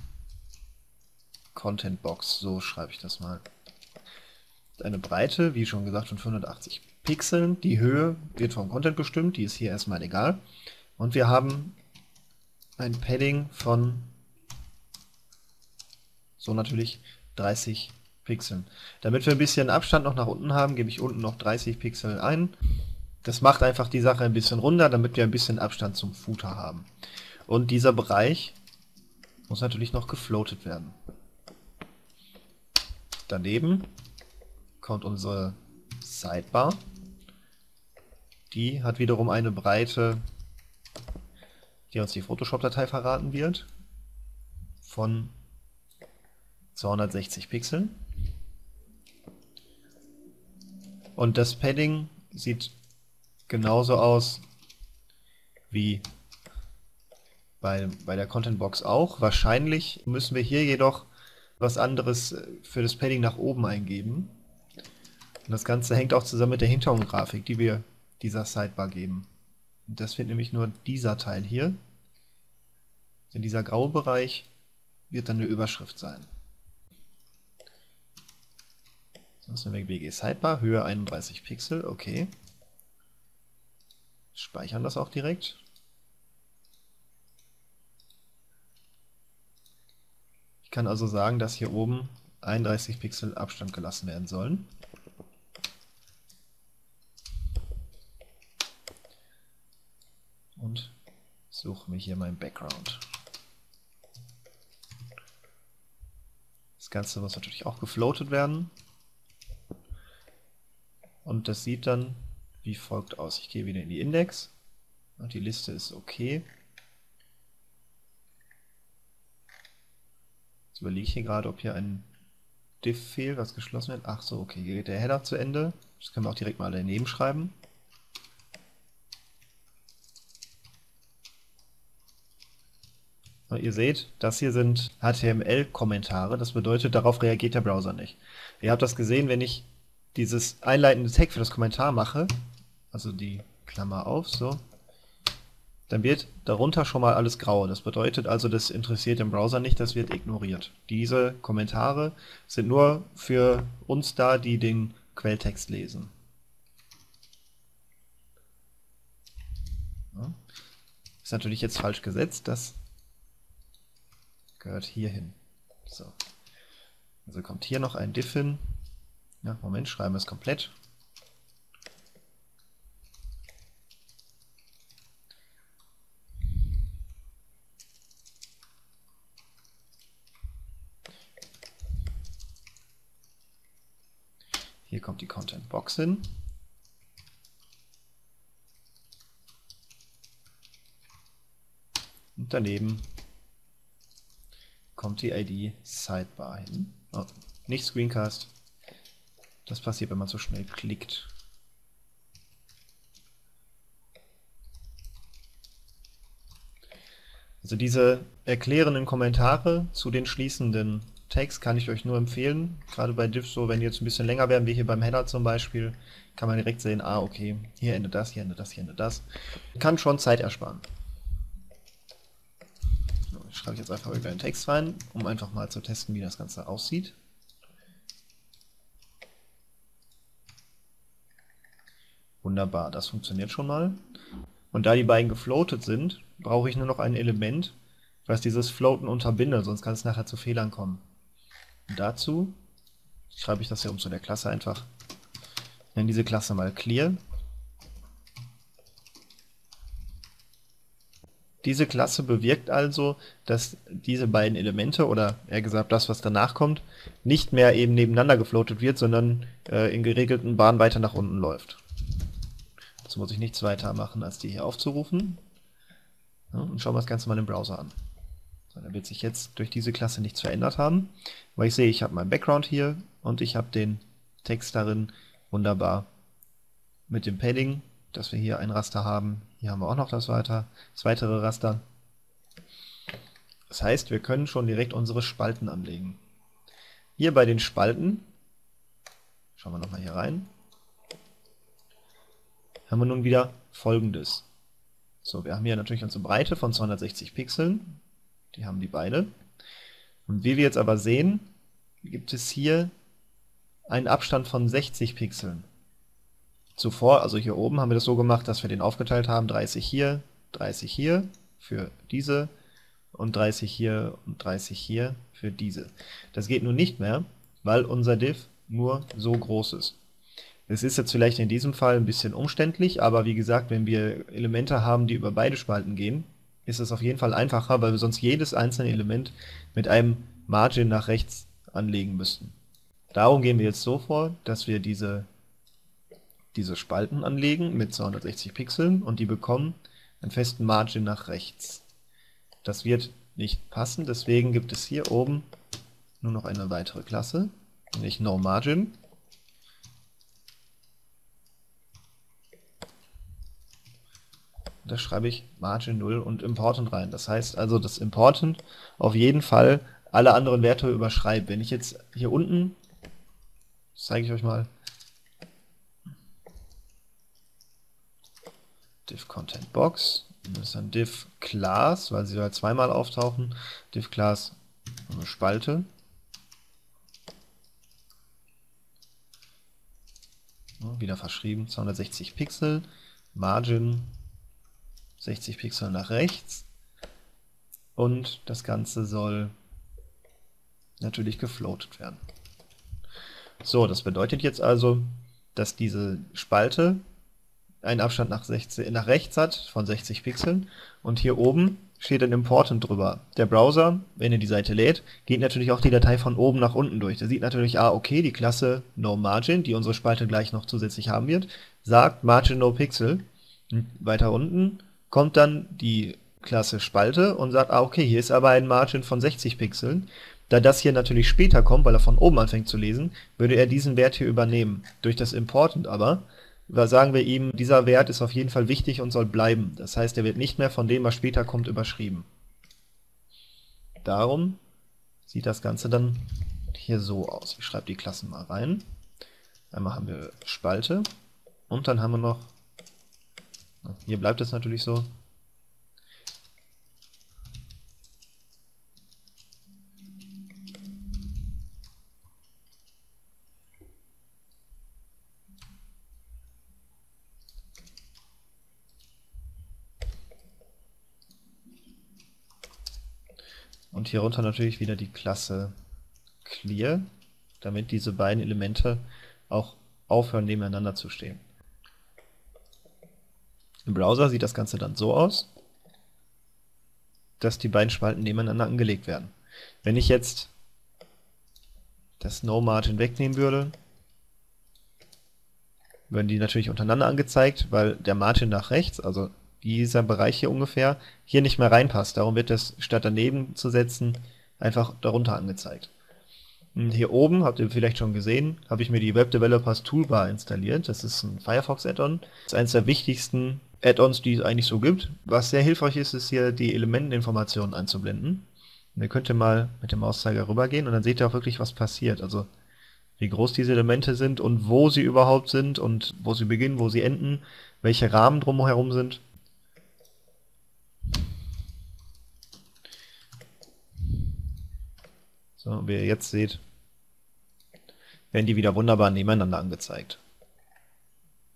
Content Box, so schreibe ich das mal. Eine Breite, wie schon gesagt, von 580 Pixeln. Die Höhe wird vom Content bestimmt, die ist hier erstmal egal. Und wir haben ein Padding von so natürlich 30 Pixeln. Damit wir ein bisschen Abstand noch nach unten haben, gebe ich unten noch 30 Pixel ein. Das macht einfach die Sache ein bisschen runder, damit wir ein bisschen Abstand zum Footer haben. Und dieser Bereich muss natürlich noch gefloatet werden. Daneben kommt unsere Sidebar. Die hat wiederum eine Breite, die uns die Photoshop-Datei verraten wird, von 260 Pixeln. Und das Padding sieht genauso aus wie bei der Content Box auch. Wahrscheinlich müssen wir hier jedoch was anderes für das Padding nach oben eingeben. Und das Ganze hängt auch zusammen mit der Hintergrundgrafik, die wir dieser Sidebar geben. Und das wird nämlich nur dieser Teil hier. Denn dieser graue Bereich wird dann eine Überschrift sein. Das ist eine BG Sidebar, Höhe 31 Pixel, okay. Speichern das auch direkt. Ich kann also sagen, dass hier oben 31 Pixel Abstand gelassen werden sollen. Und suche mir hier meinen Background. Das Ganze muss natürlich auch gefloatet werden. Und das sieht dann wie folgt aus. Ich gehe wieder in die Index. Und die Liste ist okay. Jetzt überlege ich hier gerade, ob hier ein Div fehlt, was geschlossen wird. Ach so, okay, hier geht der Header zu Ende. Das können wir auch direkt mal daneben schreiben. Und ihr seht, das hier sind HTML-Kommentare. Das bedeutet, darauf reagiert der Browser nicht. Ihr habt das gesehen, wenn ich dieses einleitende Tag für das Kommentar mache, also die Klammer auf, so, dann wird darunter schon mal alles grau. Das bedeutet also, das interessiert den Browser nicht, das wird ignoriert. Diese Kommentare sind nur für uns da, die den Quelltext lesen. Ja. Ist natürlich jetzt falsch gesetzt, das gehört hier hin. So. Also kommt hier noch ein Div hin. Ja, Moment, schreiben wir es komplett. Hier kommt die Content Box hin. Und daneben kommt die ID Sidebar hin. Oh, nicht Screencast. Das passiert, wenn man so schnell klickt. Also diese erklärenden Kommentare zu den schließenden Tags kann ich euch nur empfehlen. Gerade bei Divs so, wenn die jetzt ein bisschen länger werden, wie hier beim Header zum Beispiel, kann man direkt sehen, ah okay, hier endet das, hier endet das, hier endet das. Kann schon Zeit ersparen. So, ich schreibe jetzt einfach irgendeinen Text rein, um einfach mal zu testen, wie das Ganze aussieht. Wunderbar, das funktioniert schon mal. Und da die beiden gefloatet sind, brauche ich nur noch ein Element, was dieses Floaten unterbinde, sonst kann es nachher zu Fehlern kommen. Und dazu schreibe ich das hier um zu der Klasse einfach. Ich nenne diese Klasse mal Clear. Diese Klasse bewirkt also, dass diese beiden Elemente, oder eher gesagt das, was danach kommt, nicht mehr eben nebeneinander gefloatet wird, sondern in geregelten Bahnen weiter nach unten läuft. Dazu muss ich nichts weiter machen, als die hier aufzurufen. Ja, und schauen wir das Ganze mal im Browser an. So, da wird sich jetzt durch diese Klasse nichts verändert haben, weil ich sehe, ich habe meinen Background hier und ich habe den Text darin wunderbar mit dem Padding, dass wir hier ein Raster haben. Hier haben wir auch noch das weitere Raster. Das heißt, wir können schon direkt unsere Spalten anlegen. Hier bei den Spalten, schauen wir nochmal hier rein, haben wir nun wieder Folgendes. So, wir haben hier natürlich unsere Breite von 260 Pixeln. Die haben die beide. Und wie wir jetzt aber sehen, gibt es hier einen Abstand von 60 Pixeln. Zuvor, also hier oben, haben wir das so gemacht, dass wir den aufgeteilt haben, 30 hier für diese und 30 hier und 30 hier für diese. Das geht nun nicht mehr, weil unser Div nur so groß ist. Es ist jetzt vielleicht in diesem Fall ein bisschen umständlich, aber wie gesagt, wenn wir Elemente haben, die über beide Spalten gehen, ist es auf jeden Fall einfacher, weil wir sonst jedes einzelne Element mit einem Margin nach rechts anlegen müssten. Darum gehen wir jetzt so vor, dass wir diese Spalten anlegen mit 260 Pixeln und die bekommen einen festen Margin nach rechts. Das wird nicht passen, deswegen gibt es hier oben nur noch eine weitere Klasse, nämlich NoMargin. Da schreibe ich Margin 0 und Important rein. Das heißt also, dass Important auf jeden Fall alle anderen Werte überschreibt. Wenn ich jetzt hier unten, das zeige ich euch mal, Div Content Box, das ist dann Div Class, weil sie halt zweimal auftauchen, Div Class eine Spalte. Ja, wieder verschrieben, 260 Pixel, Margin 60 Pixel nach rechts und das Ganze soll natürlich gefloatet werden. So, das bedeutet jetzt also, dass diese Spalte einen Abstand nach rechts hat von 60 Pixeln und hier oben steht ein Important drüber. Der Browser, wenn er die Seite lädt, geht natürlich auch die Datei von oben nach unten durch. Der sieht natürlich, okay, die Klasse NoMargin, die unsere Spalte gleich noch zusätzlich haben wird, sagt Margin No Pixel. Und weiter unten kommt dann die Klasse Spalte und sagt, okay, hier ist aber ein Margin von 60 Pixeln. Da das hier natürlich später kommt, weil er von oben anfängt zu lesen, würde er diesen Wert hier übernehmen. Durch das Important aber sagen wir ihm, dieser Wert ist auf jeden Fall wichtig und soll bleiben. Das heißt, er wird nicht mehr von dem, was später kommt, überschrieben. Darum sieht das Ganze dann hier so aus. Ich schreibe die Klassen mal rein. Einmal haben wir Spalte und dann haben wir noch, hier bleibt es natürlich so, und hier runter natürlich wieder die Klasse Clear, damit diese beiden Elemente auch aufhören nebeneinander zu stehen. Im Browser sieht das Ganze dann so aus, dass die beiden Spalten nebeneinander angelegt werden. Wenn ich jetzt das NoMargin wegnehmen würde, würden die natürlich untereinander angezeigt, weil der Margin nach rechts, also dieser Bereich hier ungefähr, hier nicht mehr reinpasst. Darum wird das, statt daneben zu setzen, einfach darunter angezeigt. Und hier oben, habt ihr vielleicht schon gesehen, habe ich mir die Web Developers Toolbar installiert. Das ist ein Firefox Add-on. Das ist eines der wichtigsten Add-ons, die es eigentlich so gibt. Was sehr hilfreich ist, ist hier die Elementeninformationen einzublenden. Und ihr könnt mal mit dem Mauszeiger rübergehen und dann seht ihr auch wirklich, was passiert. Also wie groß diese Elemente sind und wo sie überhaupt sind und wo sie beginnen, wo sie enden, welche Rahmen drumherum sind. So, wie ihr jetzt seht, werden die wieder wunderbar nebeneinander angezeigt.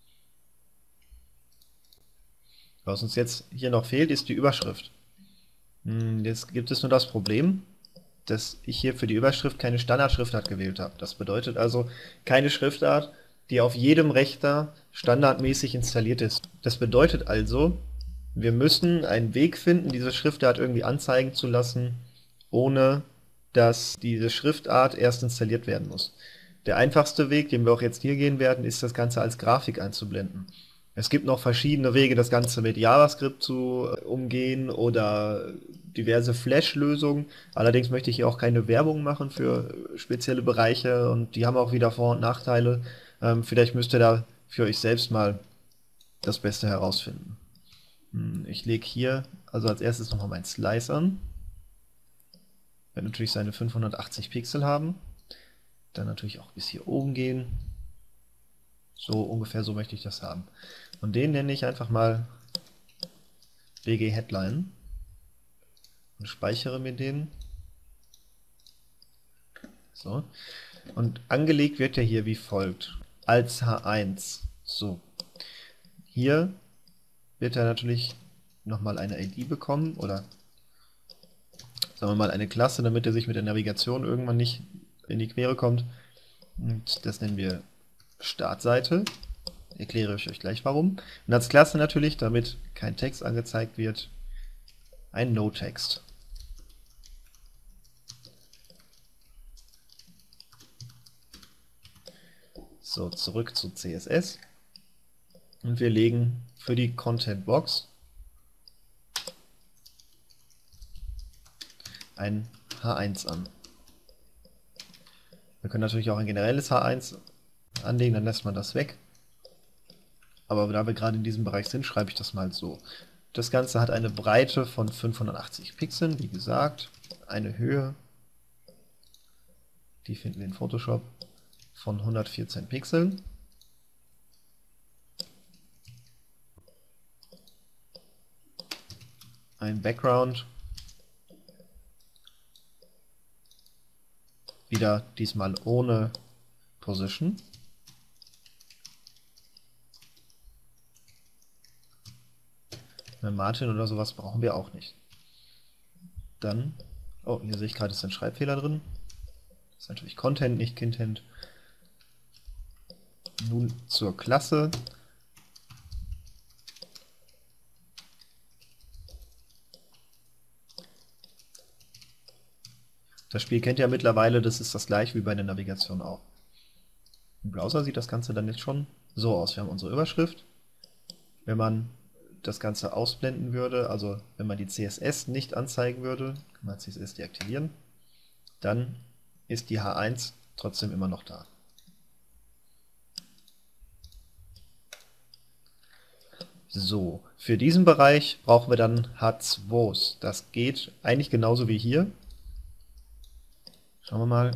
Was uns jetzt hier noch fehlt, ist die Überschrift. Jetzt gibt es nur das Problem, dass ich hier für die Überschrift keine Standardschriftart gewählt habe. Das bedeutet also keine Schriftart, die auf jedem Rechner standardmäßig installiert ist. Das bedeutet also, wir müssen einen Weg finden, diese Schriftart irgendwie anzeigen zu lassen, ohne dass diese Schriftart erst installiert werden muss. Der einfachste Weg, den wir auch jetzt hier gehen werden, ist das Ganze als Grafik einzublenden. Es gibt noch verschiedene Wege, das Ganze mit JavaScript zu umgehen oder diverse Flash-Lösungen. Allerdings möchte ich hier auch keine Werbung machen für spezielle Bereiche und die haben auch wieder Vor- und Nachteile. Vielleicht müsst ihr da für euch selbst mal das Beste herausfinden. Ich lege hier also als erstes nochmal meinen Slice an. Wird natürlich seine 580 Pixel haben. Dann natürlich auch bis hier oben gehen. So ungefähr so möchte ich das haben. Und den nenne ich einfach mal BG Headline und speichere mir den. So. Und angelegt wird er hier wie folgt. Als H1. So. Hier wird er natürlich nochmal eine ID bekommen oder sagen wir mal eine Klasse, damit er sich mit der Navigation irgendwann nicht in die Quere kommt. Und das nennen wir Startseite. Erkläre ich euch gleich warum. Und als Klasse natürlich, damit kein Text angezeigt wird, ein No-Text. So, zurück zu CSS. Und wir legen für die Content Box ein H1 an. Wir können natürlich auch ein generelles H1 anlegen, dann lässt man das weg. Aber da wir gerade in diesem Bereich sind, schreibe ich das mal so. Das Ganze hat eine Breite von 580 Pixeln, wie gesagt, eine Höhe, die finden wir in Photoshop, von 114 Pixeln. Ein Background, wieder diesmal ohne Position. Eine Margin oder sowas brauchen wir auch nicht. Dann, oh, hier sehe ich gerade, ist ein Schreibfehler drin. Das ist natürlich Content, nicht Content. Nun zur Klasse. Das Spiel kennt ihr ja mittlerweile, das ist das gleiche wie bei der Navigation auch. Im Browser sieht das Ganze dann jetzt schon so aus. Wir haben unsere Überschrift. Wenn man das Ganze ausblenden würde, also wenn man die CSS nicht anzeigen würde, kann man CSS deaktivieren, dann ist die H1 trotzdem immer noch da. So, für diesen Bereich brauchen wir dann H2s. Das geht eigentlich genauso wie hier. Schauen wir mal.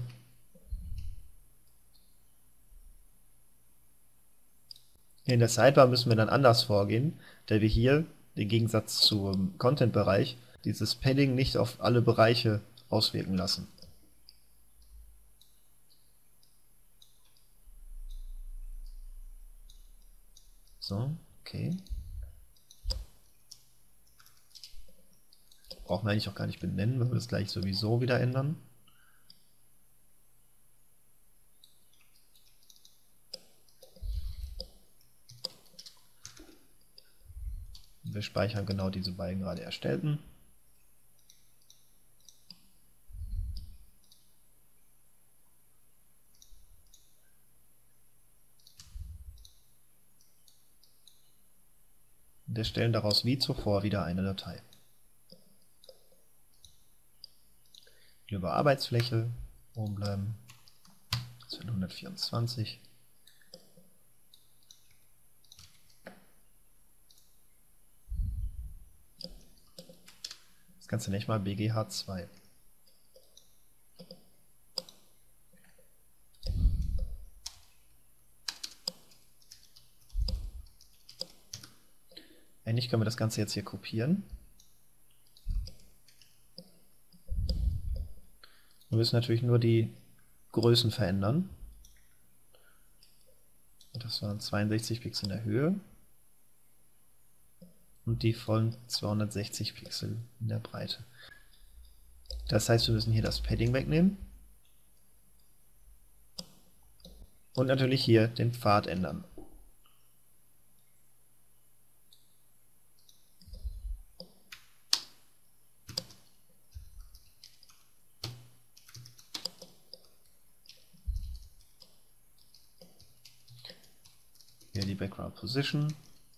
Hier in der Sidebar müssen wir dann anders vorgehen, da wir hier, im Gegensatz zum Content-Bereich, dieses Padding nicht auf alle Bereiche auswirken lassen. So, okay. Brauchen wir eigentlich auch gar nicht benennen, wenn wir das gleich sowieso wieder ändern. Wir speichern genau diese beiden gerade erstellten. Und erstellen daraus wie zuvor wieder eine Datei. Über Arbeitsfläche oben bleiben. Das sind 124. Das Ganze nenne ich mal BGH2. Eigentlich können wir das Ganze jetzt hier kopieren. Wir müssen natürlich nur die Größen verändern. Das waren 62 Pixel in der Höhe. und die vollen 260 Pixel in der Breite. Das heißt, wir müssen hier das Padding wegnehmen und natürlich hier den Pfad ändern. Hier die Background Position.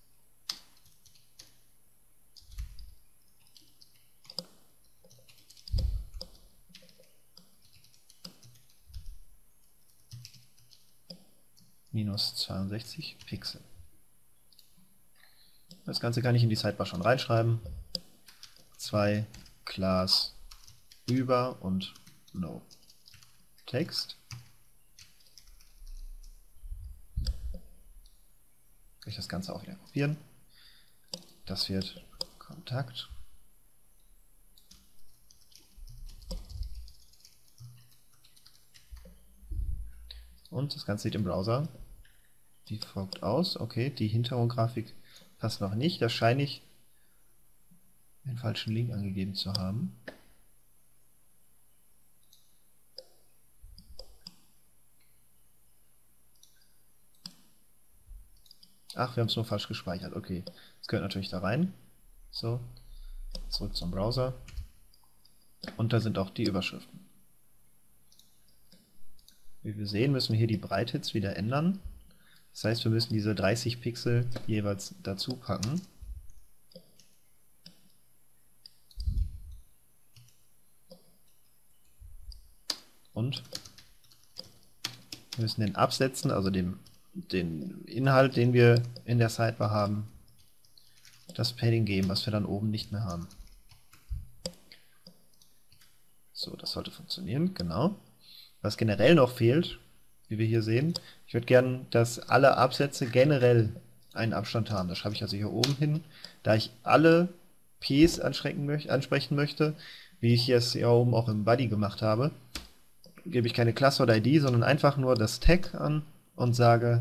Minus 62 Pixel. Das Ganze kann ich in die Sidebar schon reinschreiben. 2 Class über und no Text. Kann ich das Ganze auch wieder kopieren. Das wird Kontakt. Und das Ganze sieht im Browser wie folgt aus. Okay, die Hintergrundgrafik passt noch nicht. Da scheine ich den falschen Link angegeben zu haben. Ach, wir haben es nur falsch gespeichert. Okay, das gehört natürlich da rein. So, zurück zum Browser. Und da sind auch die Überschriften. Wie wir sehen, müssen wir hier die Breite jetzt wieder ändern. Das heißt, wir müssen diese 30 Pixel jeweils dazu packen. Und wir müssen den Absätzen, also den Inhalt, den wir in der Sidebar haben, das Padding geben, was wir dann oben nicht mehr haben. So, das sollte funktionieren, genau. Was generell noch fehlt, wie wir hier sehen, ich würde gerne, dass alle Absätze generell einen Abstand haben. Das schreibe ich also hier oben hin. Da ich alle Ps ansprechen möchte, wie ich es hier oben auch im Body gemacht habe, gebe ich keine Klasse oder ID, sondern einfach nur das Tag an und sage,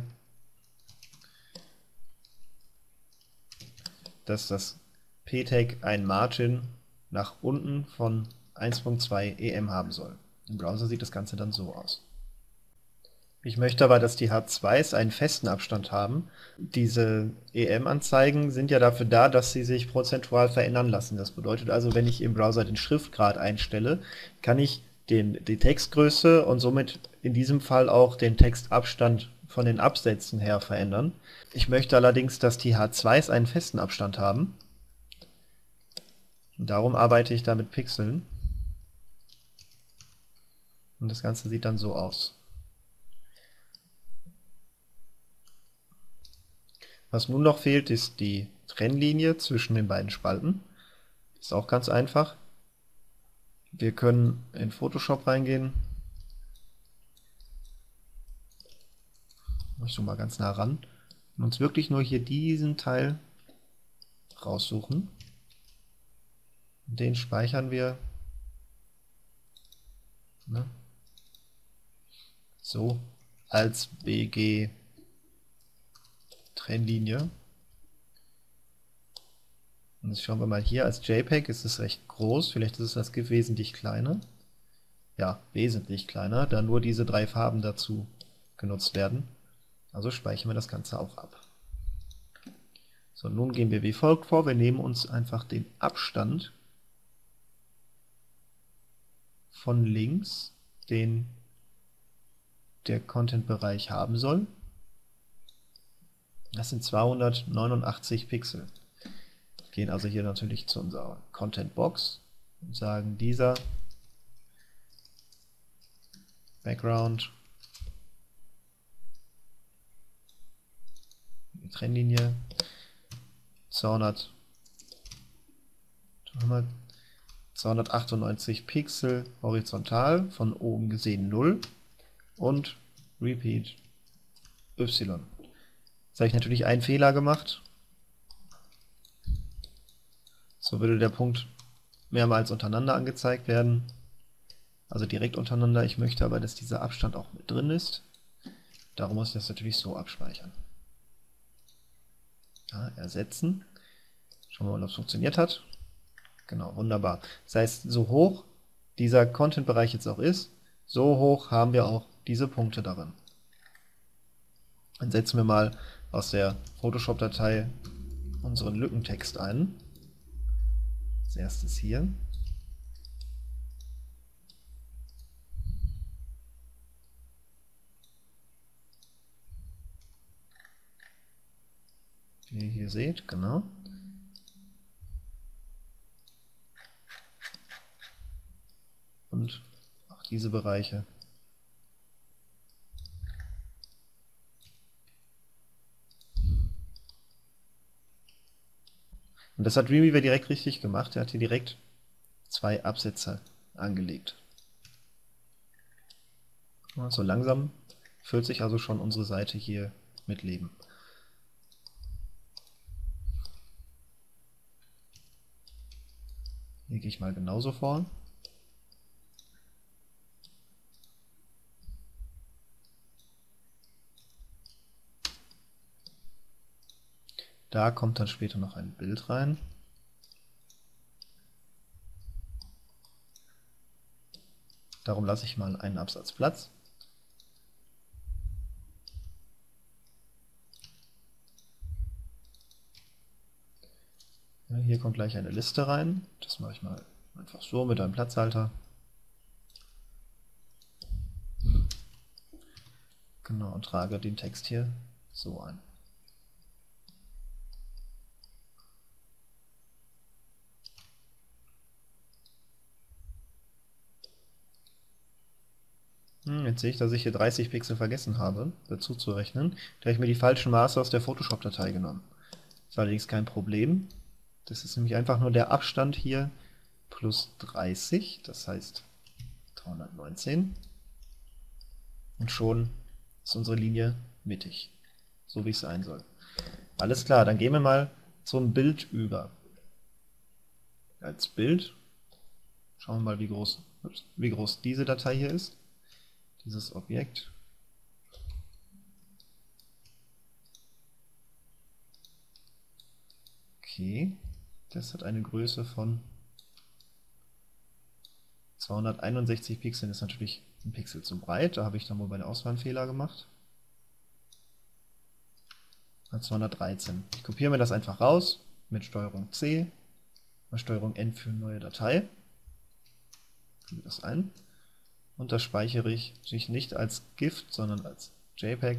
dass das p-Tag ein Margin nach unten von 1.2 EM haben soll. Im Browser sieht das Ganze dann so aus. Ich möchte aber, dass die H2s einen festen Abstand haben. Diese EM-Anzeigen sind ja dafür da, dass sie sich prozentual verändern lassen. Das bedeutet also, wenn ich im Browser den Schriftgrad einstelle, kann ich die Textgröße und somit in diesem Fall auch den Textabstand von den Absätzen her verändern. Ich möchte allerdings, dass die H2s einen festen Abstand haben. Und darum arbeite ich da mit Pixeln. Und das Ganze sieht dann so aus. Was nun noch fehlt, ist die Trennlinie zwischen den beiden Spalten. Ist auch ganz einfach. Wir können in Photoshop reingehen. Ich so mal ganz nah ran. Und uns wirklich nur hier diesen Teil raussuchen. Den speichern wir. Ne? So, als BG Trennlinie. Und jetzt schauen wir mal hier, als JPEG ist es recht groß, vielleicht ist es das GIF wesentlich kleiner. Ja, wesentlich kleiner, da nur diese 3 Farben dazu genutzt werden. Also speichern wir das Ganze auch ab. So, nun gehen wir wie folgt vor. Wir nehmen uns einfach den Abstand von links, den der Content-Bereich haben soll. Das sind 289 Pixel. Wir gehen also hier natürlich zu unserer Content-Box und sagen, dieser Background, die Trennlinie, 298 Pixel horizontal, von oben gesehen 0 und Repeat Y. Jetzt habe ich natürlich einen Fehler gemacht. So würde der Punkt mehrmals untereinander angezeigt werden. Also direkt untereinander. Ich möchte aber, dass dieser Abstand auch mit drin ist. Darum muss ich das natürlich so abspeichern. Ja, ersetzen. Schauen wir mal, ob es funktioniert hat. Genau, wunderbar. Das heißt, so hoch dieser Content-Bereich jetzt auch ist, so hoch haben wir auch diese Punkte darin. Dann setzen wir mal aus der Photoshop-Datei unseren Lückentext ein. Als erstes hier. Wie ihr hier seht, genau. Und auch diese Bereiche. Und das hat Dreamweaver direkt richtig gemacht. Er hat hier direkt 2 Absätze angelegt. So langsam füllt sich also schon unsere Seite hier mit Leben. Hier gehe ich mal genauso vor. Da kommt dann später noch ein Bild rein. Darum lasse ich mal einen Absatz Platz. Ja, hier kommt gleich eine Liste rein. Das mache ich mal einfach so mit einem Platzhalter. Genau, und trage den Text hier so ein. Jetzt sehe ich, dass ich hier 30 Pixel vergessen habe, dazu zu rechnen. Da habe ich mir die falschen Maße aus der Photoshop-Datei genommen. Das ist allerdings kein Problem. Das ist nämlich einfach nur der Abstand hier plus 30, das heißt 319. Und schon ist unsere Linie mittig, so wie es sein soll. Alles klar, dann gehen wir mal zum Bild über. Als Bild schauen wir mal, wie groß diese Datei hier ist. Dieses Objekt. Okay, das hat eine Größe von 261 Pixeln, ist natürlich ein Pixel zu breit, da habe ich dann wohl bei der Auswahl einen Fehler gemacht. 213. Ich kopiere mir das einfach raus mit STRG C, mit STRG N für neue Datei. Füge das ein. Und das speichere ich nicht als GIF, sondern als JPEG.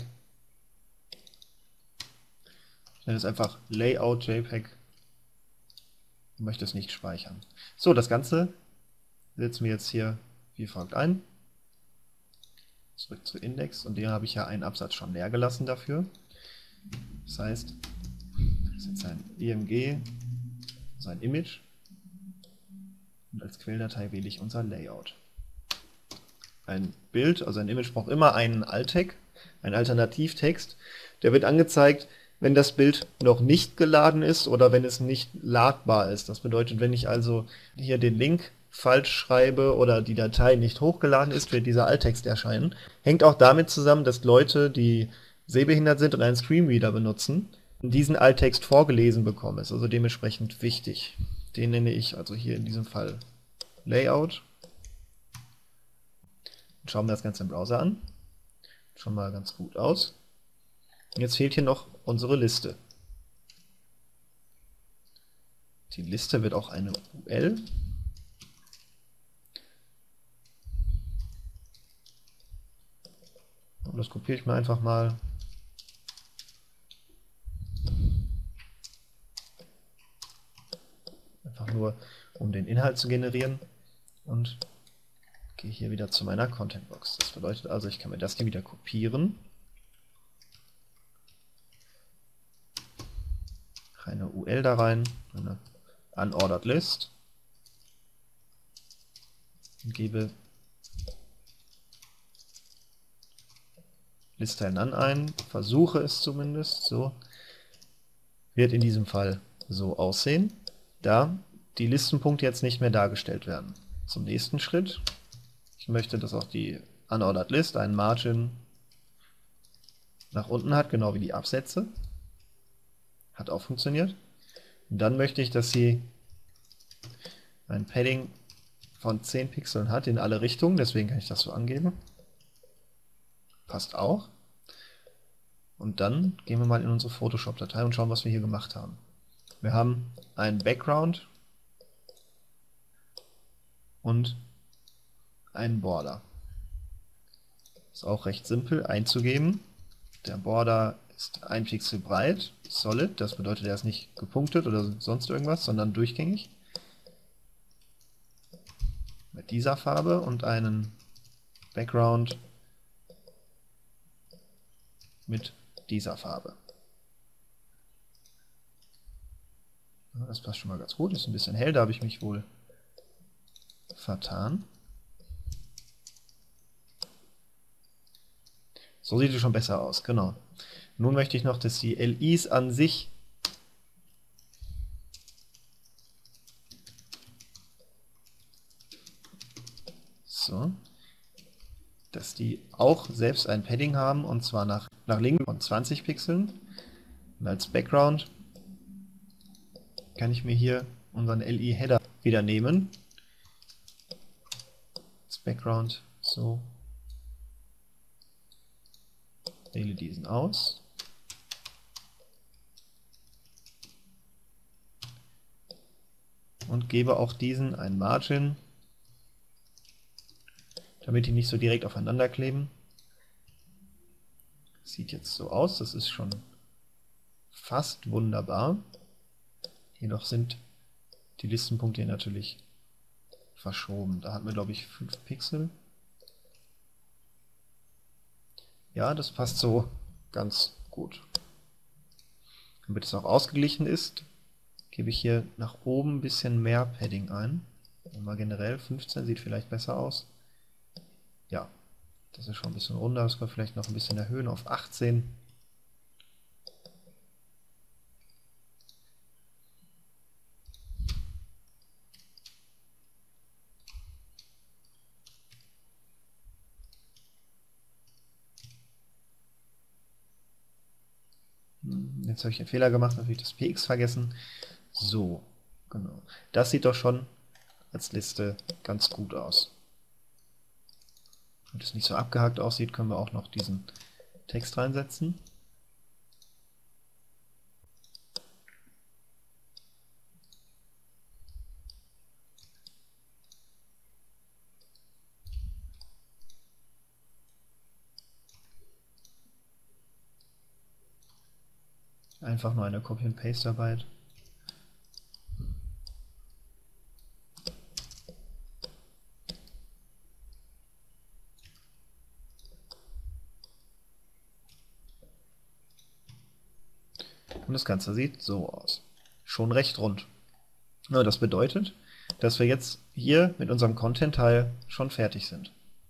Ich nenne es einfach Layout JPEG. Ich möchte es nicht speichern. So, das Ganze setzen wir jetzt hier wie folgt ein. Zurück zu Index, und hier habe ich ja einen Absatz schon leer gelassen dafür. Das heißt, das ist jetzt ein IMG, also ein Image, und als Quelldatei wähle ich unser Layout. Ein Bild, also ein Image, braucht immer einen Alt-Tag, einen Alternativtext. Der wird angezeigt, wenn das Bild noch nicht geladen ist oder wenn es nicht ladbar ist. Das bedeutet, wenn ich also hier den Link falsch schreibe oder die Datei nicht hochgeladen ist, wird dieser Alttext erscheinen. Hängt auch damit zusammen, dass Leute, die sehbehindert sind und einen Screenreader benutzen, diesen Alttext vorgelesen bekommen. Ist also dementsprechend wichtig. Den nenne ich also hier in diesem Fall Layout. Schauen wir das Ganze im Browser an. Schon mal ganz gut aus. Jetzt fehlt hier noch unsere Liste. Die Liste wird auch eine UL. Und das kopiere ich mir einfach mal. Einfach nur, um den Inhalt zu generieren. Und gehe hier wieder zu meiner Contentbox. Das bedeutet also, ich kann mir das hier wieder kopieren. Eine UL da rein, eine Unordered List. Und gebe Liste None ein, versuche es zumindest, so. Wird in diesem Fall so aussehen, da die Listenpunkte jetzt nicht mehr dargestellt werden. Zum nächsten Schritt. Ich möchte, dass auch die Unordered List einen Margin nach unten hat, genau wie die Absätze. Hat auch funktioniert. Dann möchte ich, dass sie ein Padding von 10 Pixeln hat in alle Richtungen, deswegen kann ich das so angeben. Passt auch. Und dann gehen wir mal in unsere Photoshop-Datei und schauen, was wir hier gemacht haben. Wir haben einen Background und einen Border. Ist auch recht simpel einzugeben. Der Border ist 1 Pixel breit, solid, das bedeutet, er ist nicht gepunktet oder sonst irgendwas, sondern durchgängig. Mit dieser Farbe und einen Background mit dieser Farbe. Das passt schon mal ganz gut, ist ein bisschen hell, da habe ich mich wohl vertan. So sieht es schon besser aus, genau. Nun möchte ich noch, dass die LIs an sich dass die auch selbst ein Padding haben, und zwar nach links von 20 Pixeln. Und als Background kann ich mir hier unseren LI-Header wieder nehmen. Als Background so. Wähle diesen aus. Und gebe auch diesen einen Margin, damit die nicht so direkt aufeinander kleben. Sieht jetzt so aus, das ist schon fast wunderbar. Jedoch sind die Listenpunkte hier natürlich verschoben. Da hatten wir, glaube ich, 5 Pixel. Ja, das passt so ganz gut. Damit es auch ausgeglichen ist, gebe ich hier nach oben ein bisschen mehr Padding ein. Und mal generell 15 sieht vielleicht besser aus. Ja, das ist schon ein bisschen runder, das können wir vielleicht noch ein bisschen erhöhen auf 18. Jetzt habe ich einen Fehler gemacht, natürlich das PX vergessen. So, genau. Das sieht doch schon als Liste ganz gut aus. Damit es nicht so abgehakt aussieht, können wir auch noch diesen Text reinsetzen. Einfach nur eine Copy-and-Paste-Arbeit. Und das Ganze sieht so aus. Schon recht rund. Ja, das bedeutet, dass wir jetzt hier mit unserem Content-Teil schon fertig sind.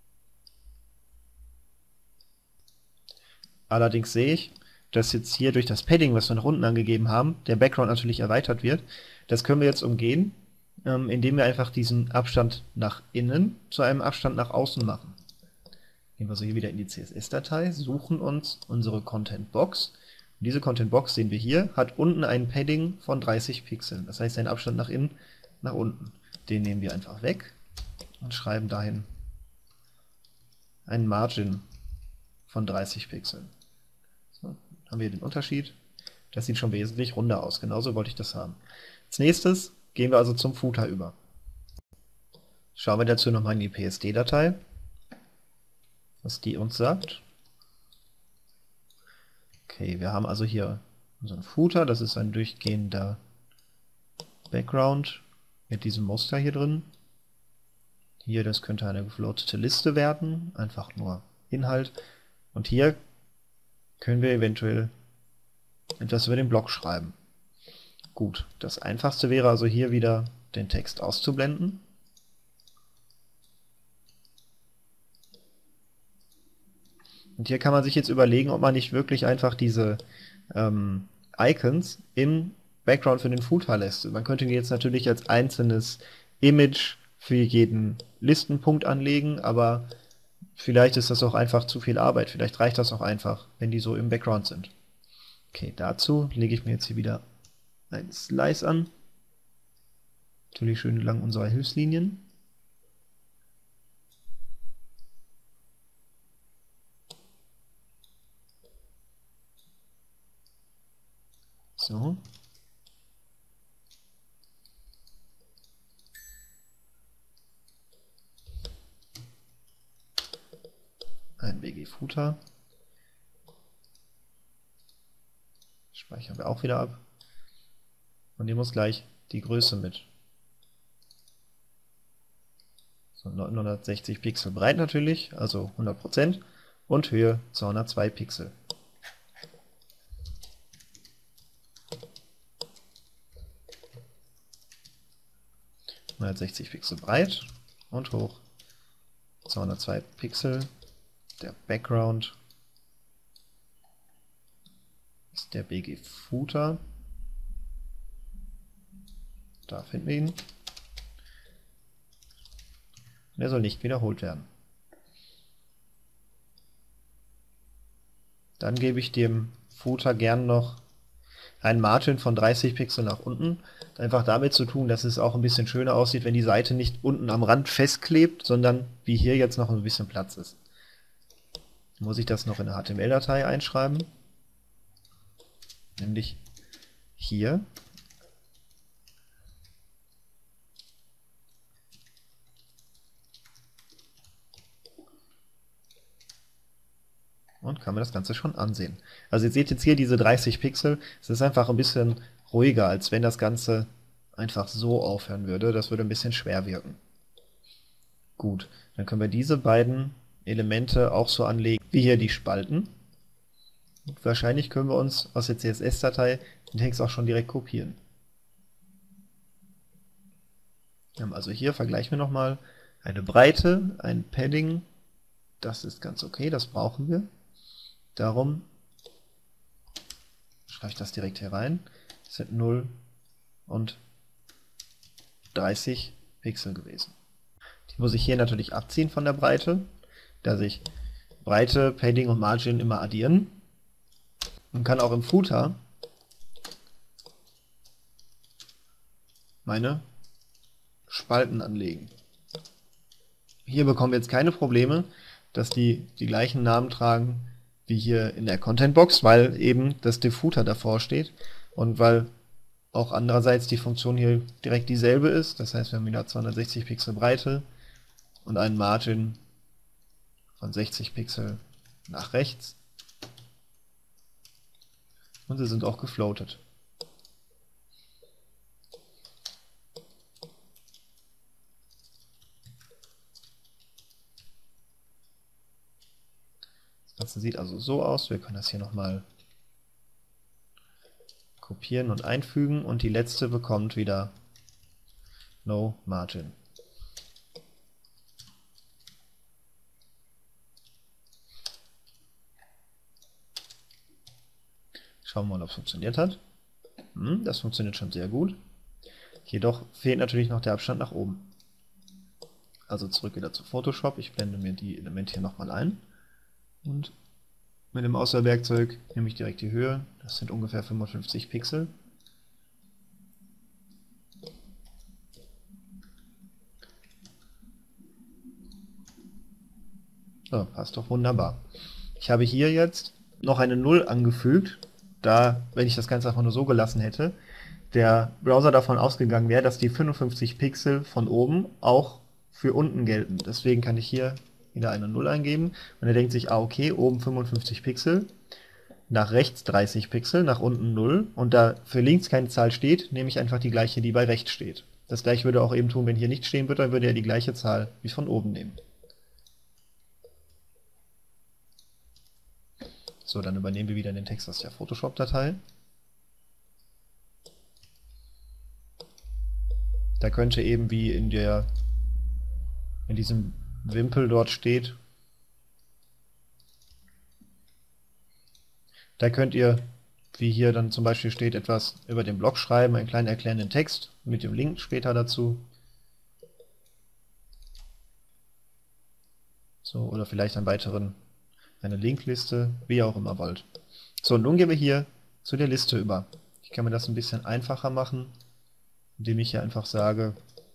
Allerdings sehe ich, dass jetzt hier durch das Padding, was wir nach unten angegeben haben, der Background natürlich erweitert wird. Das können wir jetzt umgehen, indem wir einfach diesen Abstand nach innen zu einem Abstand nach außen machen. Gehen wir also hier wieder in die CSS-Datei, suchen uns unsere Content-Box. Diese Content-Box, sehen wir hier, hat unten ein Padding von 30 Pixeln. Das heißt, ein Abstand nach innen, nach unten. Den nehmen wir einfach weg und schreiben dahin einen Margin von 30 Pixeln. So, haben wir den Unterschied. Das sieht schon wesentlich runder aus. Genauso wollte ich das haben. Als nächstes gehen wir also zum Footer über. Schauen wir dazu nochmal in die PSD-Datei, was die uns sagt. Okay, wir haben also hier unseren Footer, das ist ein durchgehender Background mit diesem Muster hier drin. Hier, das könnte eine gefloatete Liste werden, einfach nur Inhalt. Und hier können wir eventuell etwas über den Blog schreiben. Gut, das Einfachste wäre also hier wieder den Text auszublenden. Und hier kann man sich jetzt überlegen, ob man nicht wirklich einfach diese Icons im Background für den Footer lässt. Man könnte die jetzt natürlich als einzelnes Image für jeden Listenpunkt anlegen, aber vielleicht ist das auch einfach zu viel Arbeit. Vielleicht reicht das auch einfach, wenn die so im Background sind. Okay, dazu lege ich mir jetzt hier wieder einen Slice an. Natürlich schön entlang unserer Hilfslinien. So. Ein BG-Footer. Speichern wir auch wieder ab. Und nehmen uns gleich die Größe mit. So 960 Pixel breit natürlich, also 100%, und Höhe 202 Pixel. (160 Pixel breit und hoch 202 Pixel). Der Background ist der BG-Footer. Da finden wir ihn. Der soll nicht wiederholt werden. Dann gebe ich dem Footer gern noch einen Margin von 30 Pixel nach unten. Einfach damit zu tun, dass es auch ein bisschen schöner aussieht, wenn die Seite nicht unten am Rand festklebt, sondern wie hier jetzt noch ein bisschen Platz ist. Dann muss ich das noch in eine HTML-Datei einschreiben, nämlich hier. Und kann man das Ganze schon ansehen. Also ihr seht jetzt hier diese 30 Pixel, es ist einfach ein bisschen ruhiger, als wenn das Ganze einfach so aufhören würde. Das würde ein bisschen schwer wirken. Gut, dann können wir diese beiden Elemente auch so anlegen, wie hier die Spalten. Und wahrscheinlich können wir uns aus der CSS-Datei den Text auch schon direkt kopieren. Wir haben also hier, vergleichen wir nochmal, eine Breite, ein Padding, das ist ganz okay, das brauchen wir. Darum schreibe ich das direkt hier rein. Das sind 0 und 30 Pixel gewesen. Die muss ich hier natürlich abziehen von der Breite, da sich Breite, Padding und Margin immer addieren. Man kann auch im Footer meine Spalten anlegen. Hier bekommen wir jetzt keine Probleme, dass die gleichen Namen tragen wie hier in der Contentbox, weil eben das Footer davor steht und weil auch andererseits die Funktion hier direkt dieselbe ist. Das heißt, wir haben wieder 260 Pixel Breite und einen Margin von 60 Pixel nach rechts. Und sie sind auch gefloatet. Das Ganze sieht also so aus. Wir können das hier nochmal kopieren und einfügen und die letzte bekommt wieder No Margin. Schauen wir mal, ob es funktioniert hat. Das funktioniert schon sehr gut. Jedoch fehlt natürlich noch der Abstand nach oben. Also zurück wieder zu Photoshop. Ich blende mir die Elemente hier nochmal ein. Und mit dem Auswahlwerkzeug nehme ich direkt die Höhe. Das sind ungefähr 55 Pixel. So, passt doch wunderbar. Ich habe hier jetzt noch eine 0 angefügt, da, wenn ich das Ganze einfach nur so gelassen hätte, der Browser davon ausgegangen wäre, dass die 55 Pixel von oben auch für unten gelten. Deswegen kann ich hier wieder eine 0 eingeben und er denkt sich, ah okay, oben 55 Pixel, nach rechts 30 Pixel, nach unten 0 und da für links keine Zahl steht, nehme ich einfach die gleiche, die bei rechts steht. Das gleiche würde er auch eben tun, wenn hier nicht stehen würde, dann würde er die gleiche Zahl wie von oben nehmen. So, dann übernehmen wir wieder den Text aus der Photoshop-Datei. Da könnte eben, wie in diesem Wimpel dort steht, da könnt ihr, wie hier dann zum Beispiel steht, etwas über den Blog schreiben, einen kleinen erklärenden Text mit dem Link später dazu. So, oder vielleicht eine Linkliste, wie ihr auch immer wollt. So, nun gehen wir hier zu der Liste über. Ich kann mir das ein bisschen einfacher machen, indem ich hier einfach sage,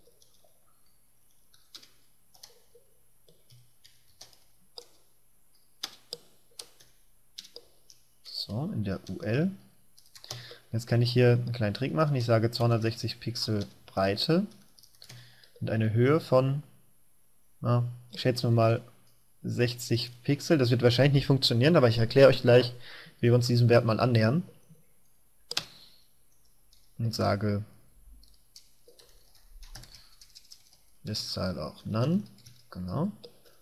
so, in der UL. Jetzt kann ich hier einen kleinen Trick machen. Ich sage 260 Pixel Breite und eine Höhe von, na, ich schätze mal 60 Pixel. Das wird wahrscheinlich nicht funktionieren, aber ich erkläre euch gleich, wie wir uns diesem Wert mal annähern. Und sage Liststyle auch None. Genau.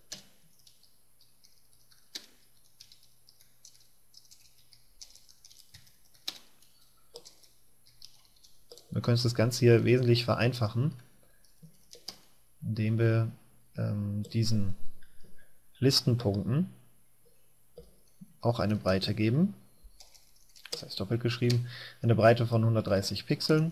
Wir können das Ganze hier wesentlich vereinfachen, indem wir diesen Listenpunkten auch eine Breite geben. Das heißt doppelt geschrieben, eine Breite von 130 Pixeln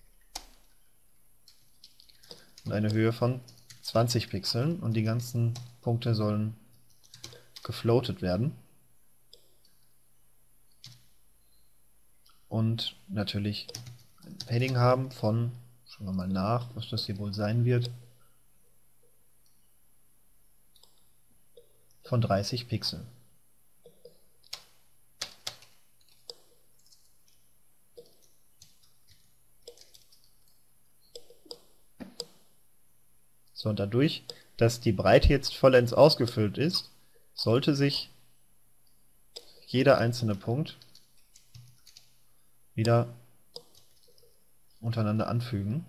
und eine Höhe von 20 Pixeln, und die ganzen Punkte sollen gefloatet werden. Und natürlich ein Padding haben von, schauen wir mal nach, was das hier wohl sein wird, von 30 Pixeln. So, und dadurch, dass die Breite jetzt vollends ausgefüllt ist, sollte sich jeder einzelne Punkt wieder untereinander anfügen.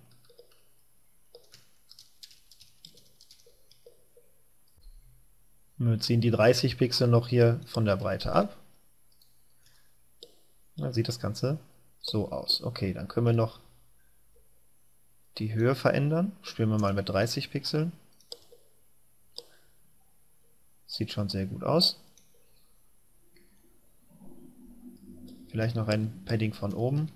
Wir ziehen die 30 Pixel noch hier von der Breite ab. Dann sieht das Ganze so aus. Okay, dann können wir noch die Höhe verändern. Spielen wir mal mit 30 Pixeln. Sieht schon sehr gut aus. Vielleicht noch ein Padding von oben.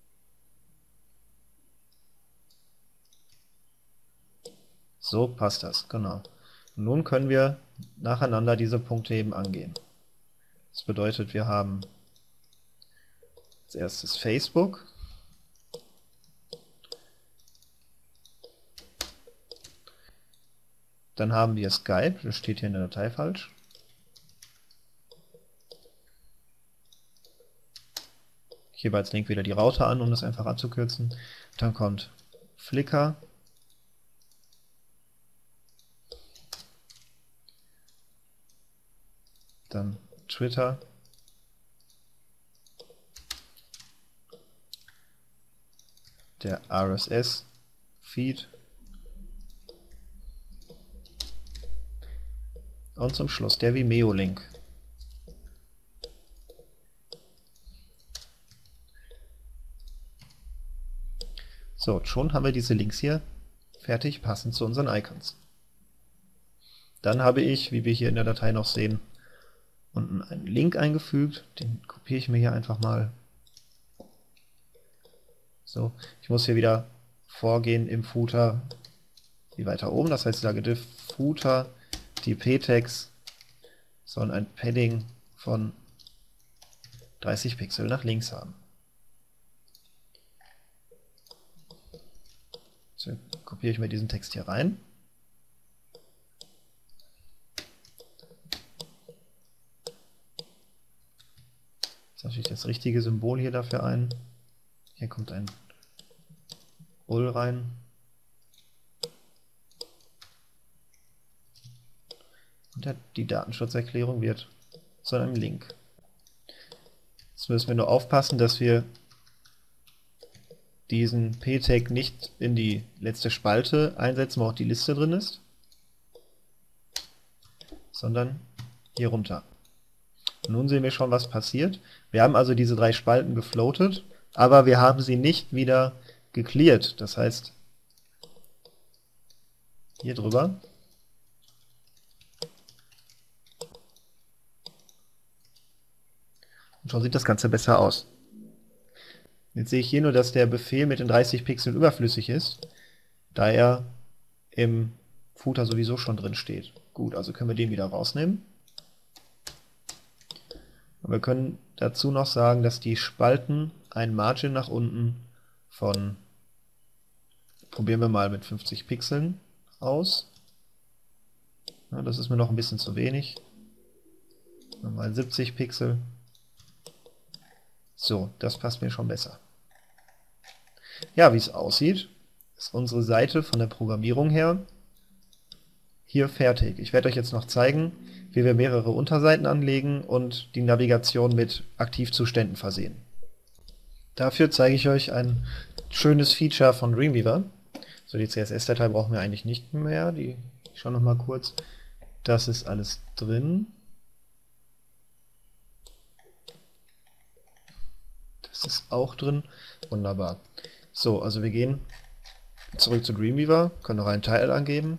So passt das, genau. Und nun können wir nacheinander diese Punkte eben angehen. Das bedeutet, wir haben als erstes Facebook. Dann haben wir Skype, das steht hier in der Datei falsch. Ich gebe als Link wieder die Raute an, um das einfach abzukürzen. Dann kommt Flickr. Dann Twitter. Der RSS-Feed. Und zum Schluss der Vimeo-Link. So, schon haben wir diese Links hier fertig, passend zu unseren Icons. Dann habe ich, wie wir hier in der Datei noch sehen, unten einen Link eingefügt. Den kopiere ich mir hier einfach mal. So, ich muss hier wieder vorgehen im Footer wie weiter oben. Das heißt, ich sage diff Footer, die p-Tags sollen ein Padding von 30 Pixel nach links haben. So, kopiere ich mir diesen Text hier rein. Jetzt natürlich das richtige Symbol hier dafür ein. Hier kommt ein UL rein. Und die Datenschutzerklärung wird zu einem Link. Jetzt müssen wir nur aufpassen, dass wir diesen p-Tag nicht in die letzte Spalte einsetzen, wo auch die Liste drin ist, sondern hier runter. Und nun sehen wir schon, was passiert. Wir haben also diese 3 Spalten gefloatet, aber wir haben sie nicht wieder gecleared. Das heißt, hier drüber und schon sieht das Ganze besser aus. Jetzt sehe ich hier nur, dass der Befehl mit den 30 Pixeln überflüssig ist, da er im Footer sowieso schon drin steht. Gut, also können wir den wieder rausnehmen. Und wir können dazu noch sagen, dass die Spalten ein Margin nach unten von, probieren wir mal mit 50 Pixeln aus. Ja, das ist mir noch ein bisschen zu wenig. Mal 70 Pixel. So, das passt mir schon besser. Ja, wie es aussieht, ist unsere Seite von der Programmierung her hier fertig. Ich werde euch jetzt noch zeigen, wie wir mehrere Unterseiten anlegen und die Navigation mit Aktivzuständen versehen. Dafür zeige ich euch ein schönes Feature von Dreamweaver. So, die CSS-Datei brauchen wir eigentlich nicht mehr. Ich schaue noch mal kurz. Das ist alles drin. Das ist auch drin. Wunderbar. So, also wir gehen zurück zu Dreamweaver, können noch einen Teil angeben.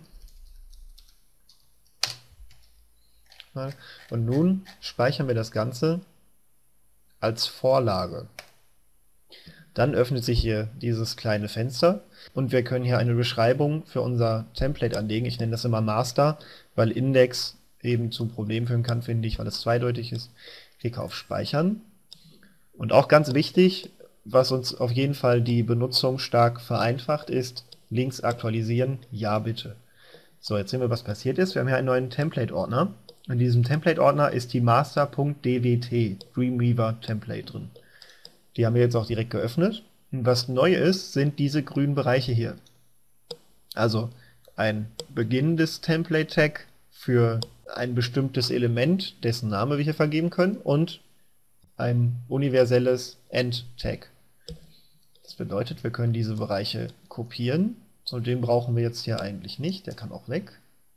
Und nun speichern wir das Ganze als Vorlage. Dann öffnet sich hier dieses kleine Fenster und wir können hier eine Beschreibung für unser Template anlegen. Ich nenne das immer Master, weil Index eben zu Problemen führen kann, finde ich, weil es zweideutig ist. Klicke auf Speichern. Und auch ganz wichtig, was uns auf jeden Fall die Benutzung stark vereinfacht, ist Links aktualisieren, ja bitte. So, jetzt sehen wir, was passiert ist. Wir haben hier einen neuen Template-Ordner. In diesem Template-Ordner ist die master.dwt, Dreamweaver Template drin. Die haben wir jetzt auch direkt geöffnet. Und was neu ist, sind diese grünen Bereiche hier. Also ein beginnendes Template-Tag für ein bestimmtes Element, dessen Name wir hier vergeben können, und ein universelles End-Tag. Das bedeutet, wir können diese Bereiche kopieren. So, den brauchen wir jetzt hier eigentlich nicht, der kann auch weg.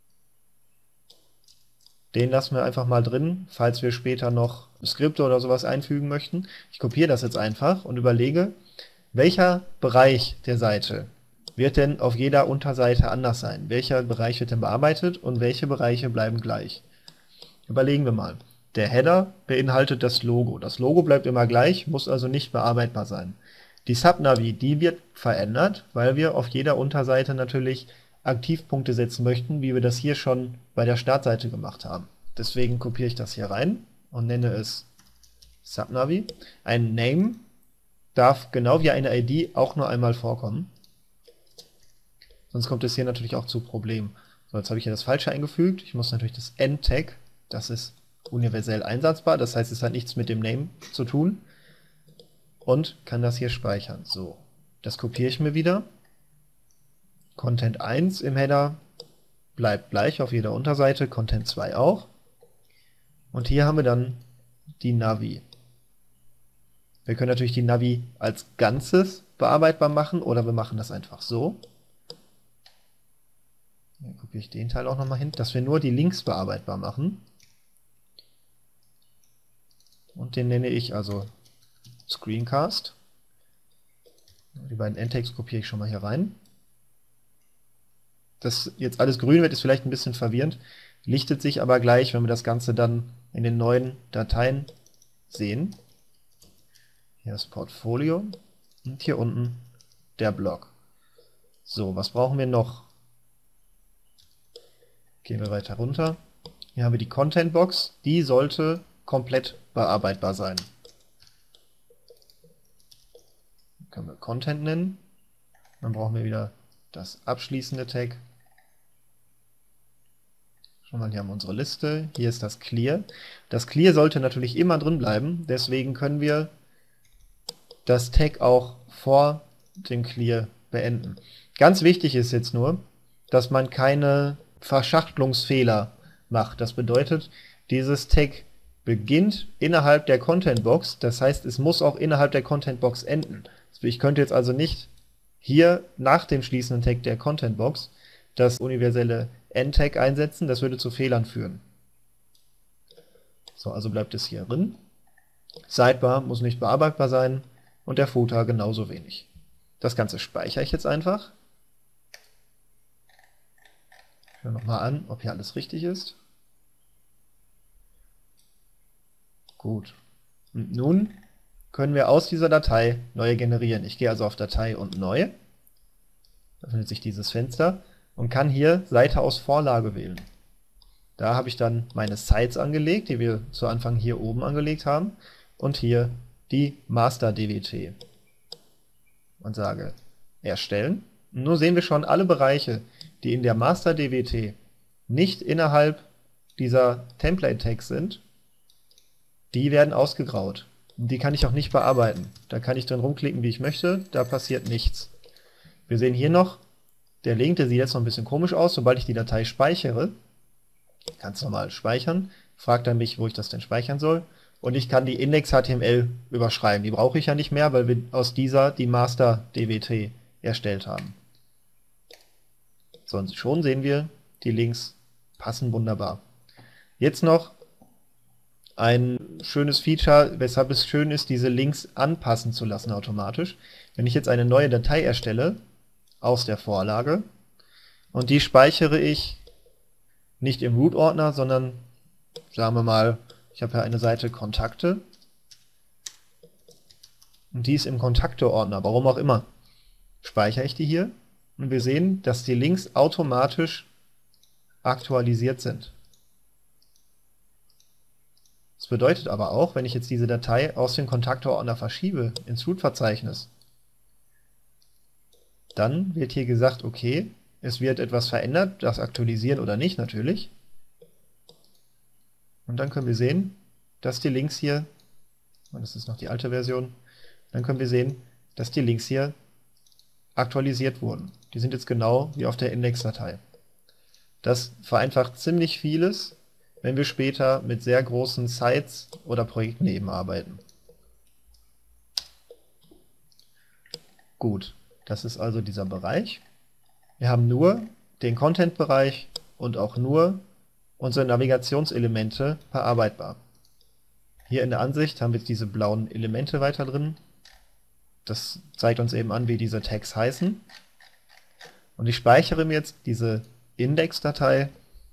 Den lassen wir einfach mal drin, falls wir später noch Skripte oder sowas einfügen möchten. Ich kopiere das jetzt einfach und überlege, welcher Bereich der Seite wird denn auf jeder Unterseite anders sein? Welcher Bereich wird denn bearbeitet und welche Bereiche bleiben gleich? Überlegen wir mal. Der Header beinhaltet das Logo. Das Logo bleibt immer gleich, muss also nicht bearbeitbar sein. Die Subnavi, die wird verändert, weil wir auf jeder Unterseite natürlich Aktivpunkte setzen möchten, wie wir das hier schon bei der Startseite gemacht haben. Deswegen kopiere ich das hier rein und nenne es Subnavi. Ein Name darf genau wie eine ID auch nur einmal vorkommen. Sonst kommt es hier natürlich auch zu Problemen. So, jetzt habe ich hier das Falsche eingefügt. Ich muss natürlich das End-Tag, das ist universell einsetzbar, das heißt, es hat nichts mit dem Name zu tun. Und kann das hier speichern. So, das kopiere ich mir wieder. Content 1 im Header bleibt gleich auf jeder Unterseite, Content 2 auch. Und hier haben wir dann die Navi. Wir können natürlich die Navi als Ganzes bearbeitbar machen oder wir machen das einfach so. Dann kopiere ich den Teil auch nochmal hin, dass wir nur die Links bearbeitbar machen. Und den nenne ich also Screencast. Die beiden Endtags kopiere ich schon mal hier rein. Dass jetzt alles grün wird, ist vielleicht ein bisschen verwirrend, lichtet sich aber gleich, wenn wir das Ganze dann in den neuen Dateien sehen. Hier das Portfolio und hier unten der Blog. So, was brauchen wir noch? Gehen wir weiter runter. Hier haben wir die Content-Box, die sollte komplett bearbeitbar sein. Können wir Content nennen. Dann brauchen wir wieder das abschließende Tag. Schon mal, hier haben wir unsere Liste. Hier ist das Clear. Das Clear sollte natürlich immer drin bleiben. Deswegen können wir das Tag auch vor dem Clear beenden. Ganz wichtig ist jetzt nur, dass man keine Verschachtelungsfehler macht. Das bedeutet, dieses Tag beginnt innerhalb der Content-Box. Das heißt, es muss auch innerhalb der Content-Box enden. Ich könnte jetzt also nicht hier nach dem schließenden Tag der Content-Box das universelle End-Tag einsetzen, das würde zu Fehlern führen. So, also bleibt es hier drin. Sidebar muss nicht bearbeitbar sein und der Footer genauso wenig. Das Ganze speichere ich jetzt einfach. Ich höre nochmal an, ob hier alles richtig ist. Gut. Und nun können wir aus dieser Datei neue generieren. Ich gehe also auf Datei und Neu. Da öffnet sich dieses Fenster und kann hier Seite aus Vorlage wählen. Da habe ich dann meine Sites angelegt, die wir zu Anfang hier oben angelegt haben, und hier die Master DWT und sage Erstellen. Und nun sehen wir schon alle Bereiche, die in der Master DWT nicht innerhalb dieser Template-Tags sind, die werden ausgegraut. Und die kann ich auch nicht bearbeiten. Da kann ich drin rumklicken, wie ich möchte, da passiert nichts. Wir sehen hier noch, der Link, der sieht jetzt noch ein bisschen komisch aus, sobald ich die Datei speichere, ganz normal speichern, fragt er mich, wo ich das denn speichern soll, und ich kann die Index.html überschreiben. Die brauche ich ja nicht mehr, weil wir aus dieser die Master DWT erstellt haben. So, und schon sehen wir, die Links passen wunderbar. Jetzt noch ein schönes Feature, weshalb es schön ist, diese Links anpassen zu lassen automatisch. Wenn ich jetzt eine neue Datei erstelle, aus der Vorlage, und die speichere ich nicht im Root-Ordner, sondern, sagen wir mal, ich habe hier eine Seite Kontakte, und die ist im Kontakte-Ordner, warum auch immer. Speichere ich die hier, und wir sehen, dass die Links automatisch aktualisiert sind. Das bedeutet aber auch, wenn ich jetzt diese Datei aus dem Kontakte-Ordner verschiebe ins Root-Verzeichnis, dann wird hier gesagt, okay, es wird etwas verändert, das aktualisieren oder nicht natürlich. Und dann können wir sehen, dass die Links hier, und das ist noch die alte Version, dann können wir sehen, dass die Links hier aktualisiert wurden. Die sind jetzt genau wie auf der Index-Datei. Das vereinfacht ziemlich vieles, wenn wir später mit sehr großen Sites oder Projekten eben arbeiten. Gut, das ist also dieser Bereich. Wir haben nur den Content-Bereich und auch nur unsere Navigationselemente verarbeitbar. Hier in der Ansicht haben wir jetzt diese blauen Elemente weiter drin. Das zeigt uns eben an, wie diese Tags heißen. Und ich speichere mir jetzt diese Index-Datei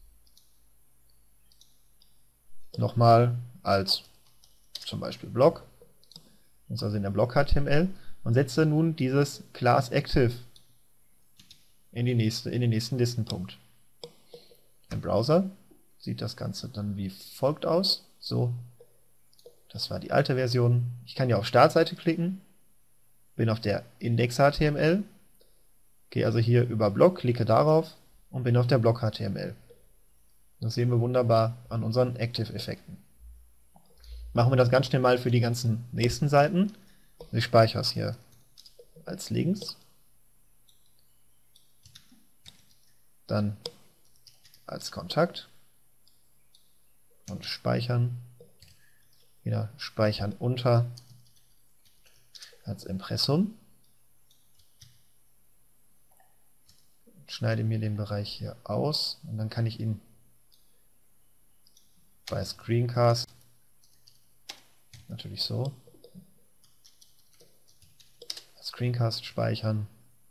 nochmal als zum Beispiel Blog, also in der Blog-HTML, und setze nun dieses Class Active in den nächsten Listenpunkt. Im Browser sieht das Ganze dann wie folgt aus. So, das war die alte Version. Ich kann ja auf Startseite klicken, bin auf der Index.html, gehe also hier über Blog, klicke darauf und bin auf der Blog.html. Das sehen wir wunderbar an unseren Active-Effekten. Machen wir das ganz schnell mal für die ganzen nächsten Seiten. Ich speichere es hier als Links, dann als Kontakt und speichern, wieder speichern unter als Impressum. Schneide mir den Bereich hier aus und dann kann ich ihn bei Screencast natürlich so Screencast speichern.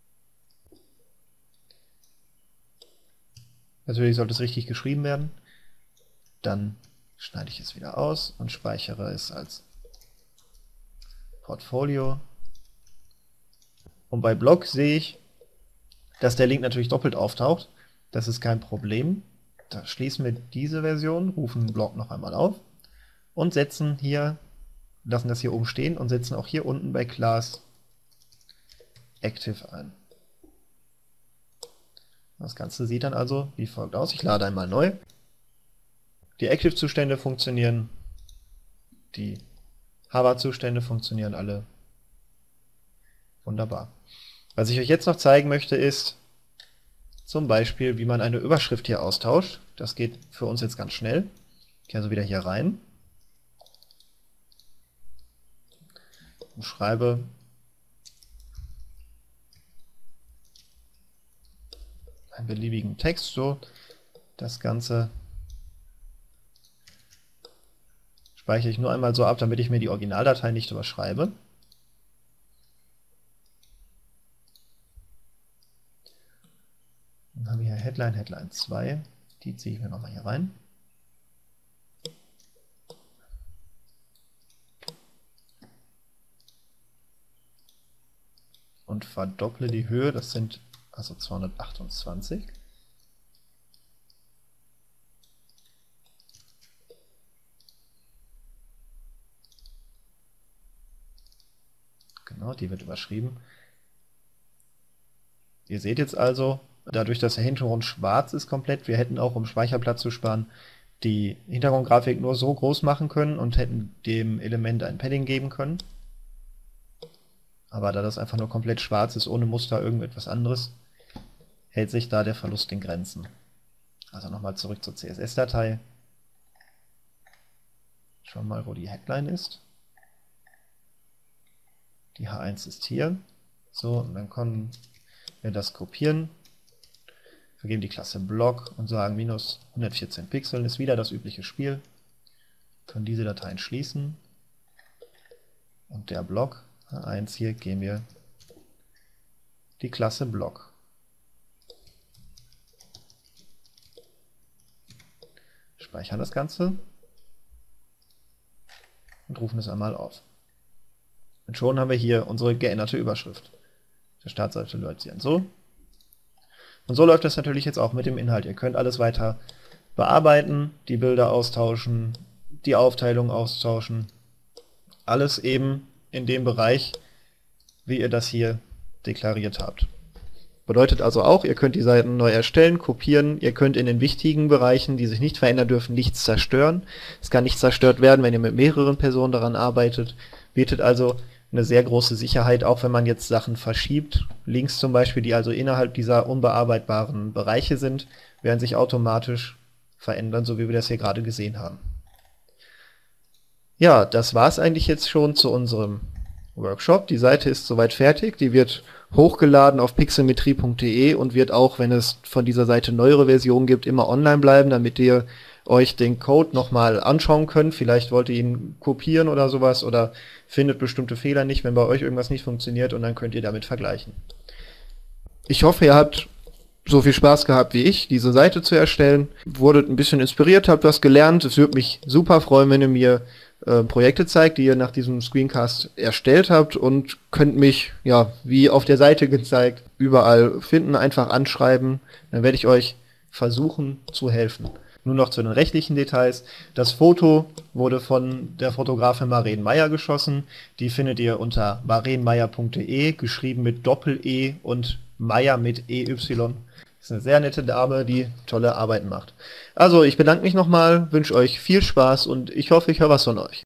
Natürlich sollte es richtig geschrieben werden. Dann schneide ich es wieder aus und speichere es als Portfolio. Und bei Blog sehe ich, dass der Link natürlich doppelt auftaucht. Das ist kein Problem. Da schließen wir diese Version, rufen Blog noch einmal auf und setzen hier, lassen das hier oben stehen und setzen auch hier unten bei Class Active ein. Das Ganze sieht dann also wie folgt aus. Ich lade einmal neu. Die Active-Zustände funktionieren, die Hover-Zustände funktionieren alle. Wunderbar. Was ich euch jetzt noch zeigen möchte, ist zum Beispiel, wie man eine Überschrift hier austauscht. Das geht für uns jetzt ganz schnell. Ich gehe also wieder hier rein und schreibe einen beliebigen Text, so das Ganze speichere ich nur einmal so ab, damit ich mir die Originaldatei nicht überschreibe. Dann haben wir hier Headline, Headline 2, die ziehe ich mir nochmal hier rein. Und verdopple die Höhe, das sind also 228. Genau, die wird überschrieben. Ihr seht jetzt also, dadurch, dass der Hintergrund schwarz ist komplett, wir hätten auch, um Speicherplatz zu sparen, die Hintergrundgrafik nur so groß machen können und hätten dem Element ein Padding geben können. Aber da das einfach nur komplett schwarz ist, ohne Muster, irgendetwas anderes, hält sich da der Verlust in Grenzen. Also nochmal zurück zur CSS-Datei. Schauen wir mal, wo die Headline ist. Die H1 ist hier. So, und dann können wir das kopieren. Wir geben die Klasse Block und sagen minus 114 Pixeln ist wieder das übliche Spiel. Wir können diese Dateien schließen. Und der Block H1 hier geben wir die Klasse Block. Speichern das Ganze und rufen es einmal auf. Und schon haben wir hier unsere geänderte Überschrift. Der Startseite läuft sie an so. Und so läuft das natürlich jetzt auch mit dem Inhalt. Ihr könnt alles weiter bearbeiten, die Bilder austauschen, die Aufteilung austauschen. Alles eben in dem Bereich, wie ihr das hier deklariert habt. Bedeutet also auch, ihr könnt die Seiten neu erstellen, kopieren, ihr könnt in den wichtigen Bereichen, die sich nicht verändern dürfen, nichts zerstören. Es kann nicht zerstört werden, wenn ihr mit mehreren Personen daran arbeitet. Bietet also eine sehr große Sicherheit, auch wenn man jetzt Sachen verschiebt. Links zum Beispiel, die also innerhalb dieser unbearbeitbaren Bereiche sind, werden sich automatisch verändern, so wie wir das hier gerade gesehen haben. Ja, das war es eigentlich jetzt schon zu unserem Workshop. Die Seite ist soweit fertig, die wird hochgeladen auf pixelmetrie.de und wird auch, wenn es von dieser Seite neuere Versionen gibt, immer online bleiben, damit ihr euch den Code nochmal anschauen könnt. Vielleicht wollt ihr ihn kopieren oder sowas oder findet bestimmte Fehler nicht, wenn bei euch irgendwas nicht funktioniert, und dann könnt ihr damit vergleichen. Ich hoffe, ihr habt so viel Spaß gehabt wie ich, diese Seite zu erstellen. Wurdet ein bisschen inspiriert, habt was gelernt. Es würde mich super freuen, wenn ihr mir Projekte zeigt, die ihr nach diesem Screencast erstellt habt, und könnt mich, ja, wie auf der Seite gezeigt, überall finden, einfach anschreiben. Dann werde ich euch versuchen zu helfen. Nur noch zu den rechtlichen Details. Das Foto wurde von der Fotografin Maren Meyer geschossen. Die findet ihr unter marenmeyer.de, geschrieben mit Doppel-E und Meyer mit EY. Ist eine sehr nette Dame, die tolle Arbeiten macht. Also, ich bedanke mich nochmal, wünsche euch viel Spaß und ich hoffe, ich höre was von euch.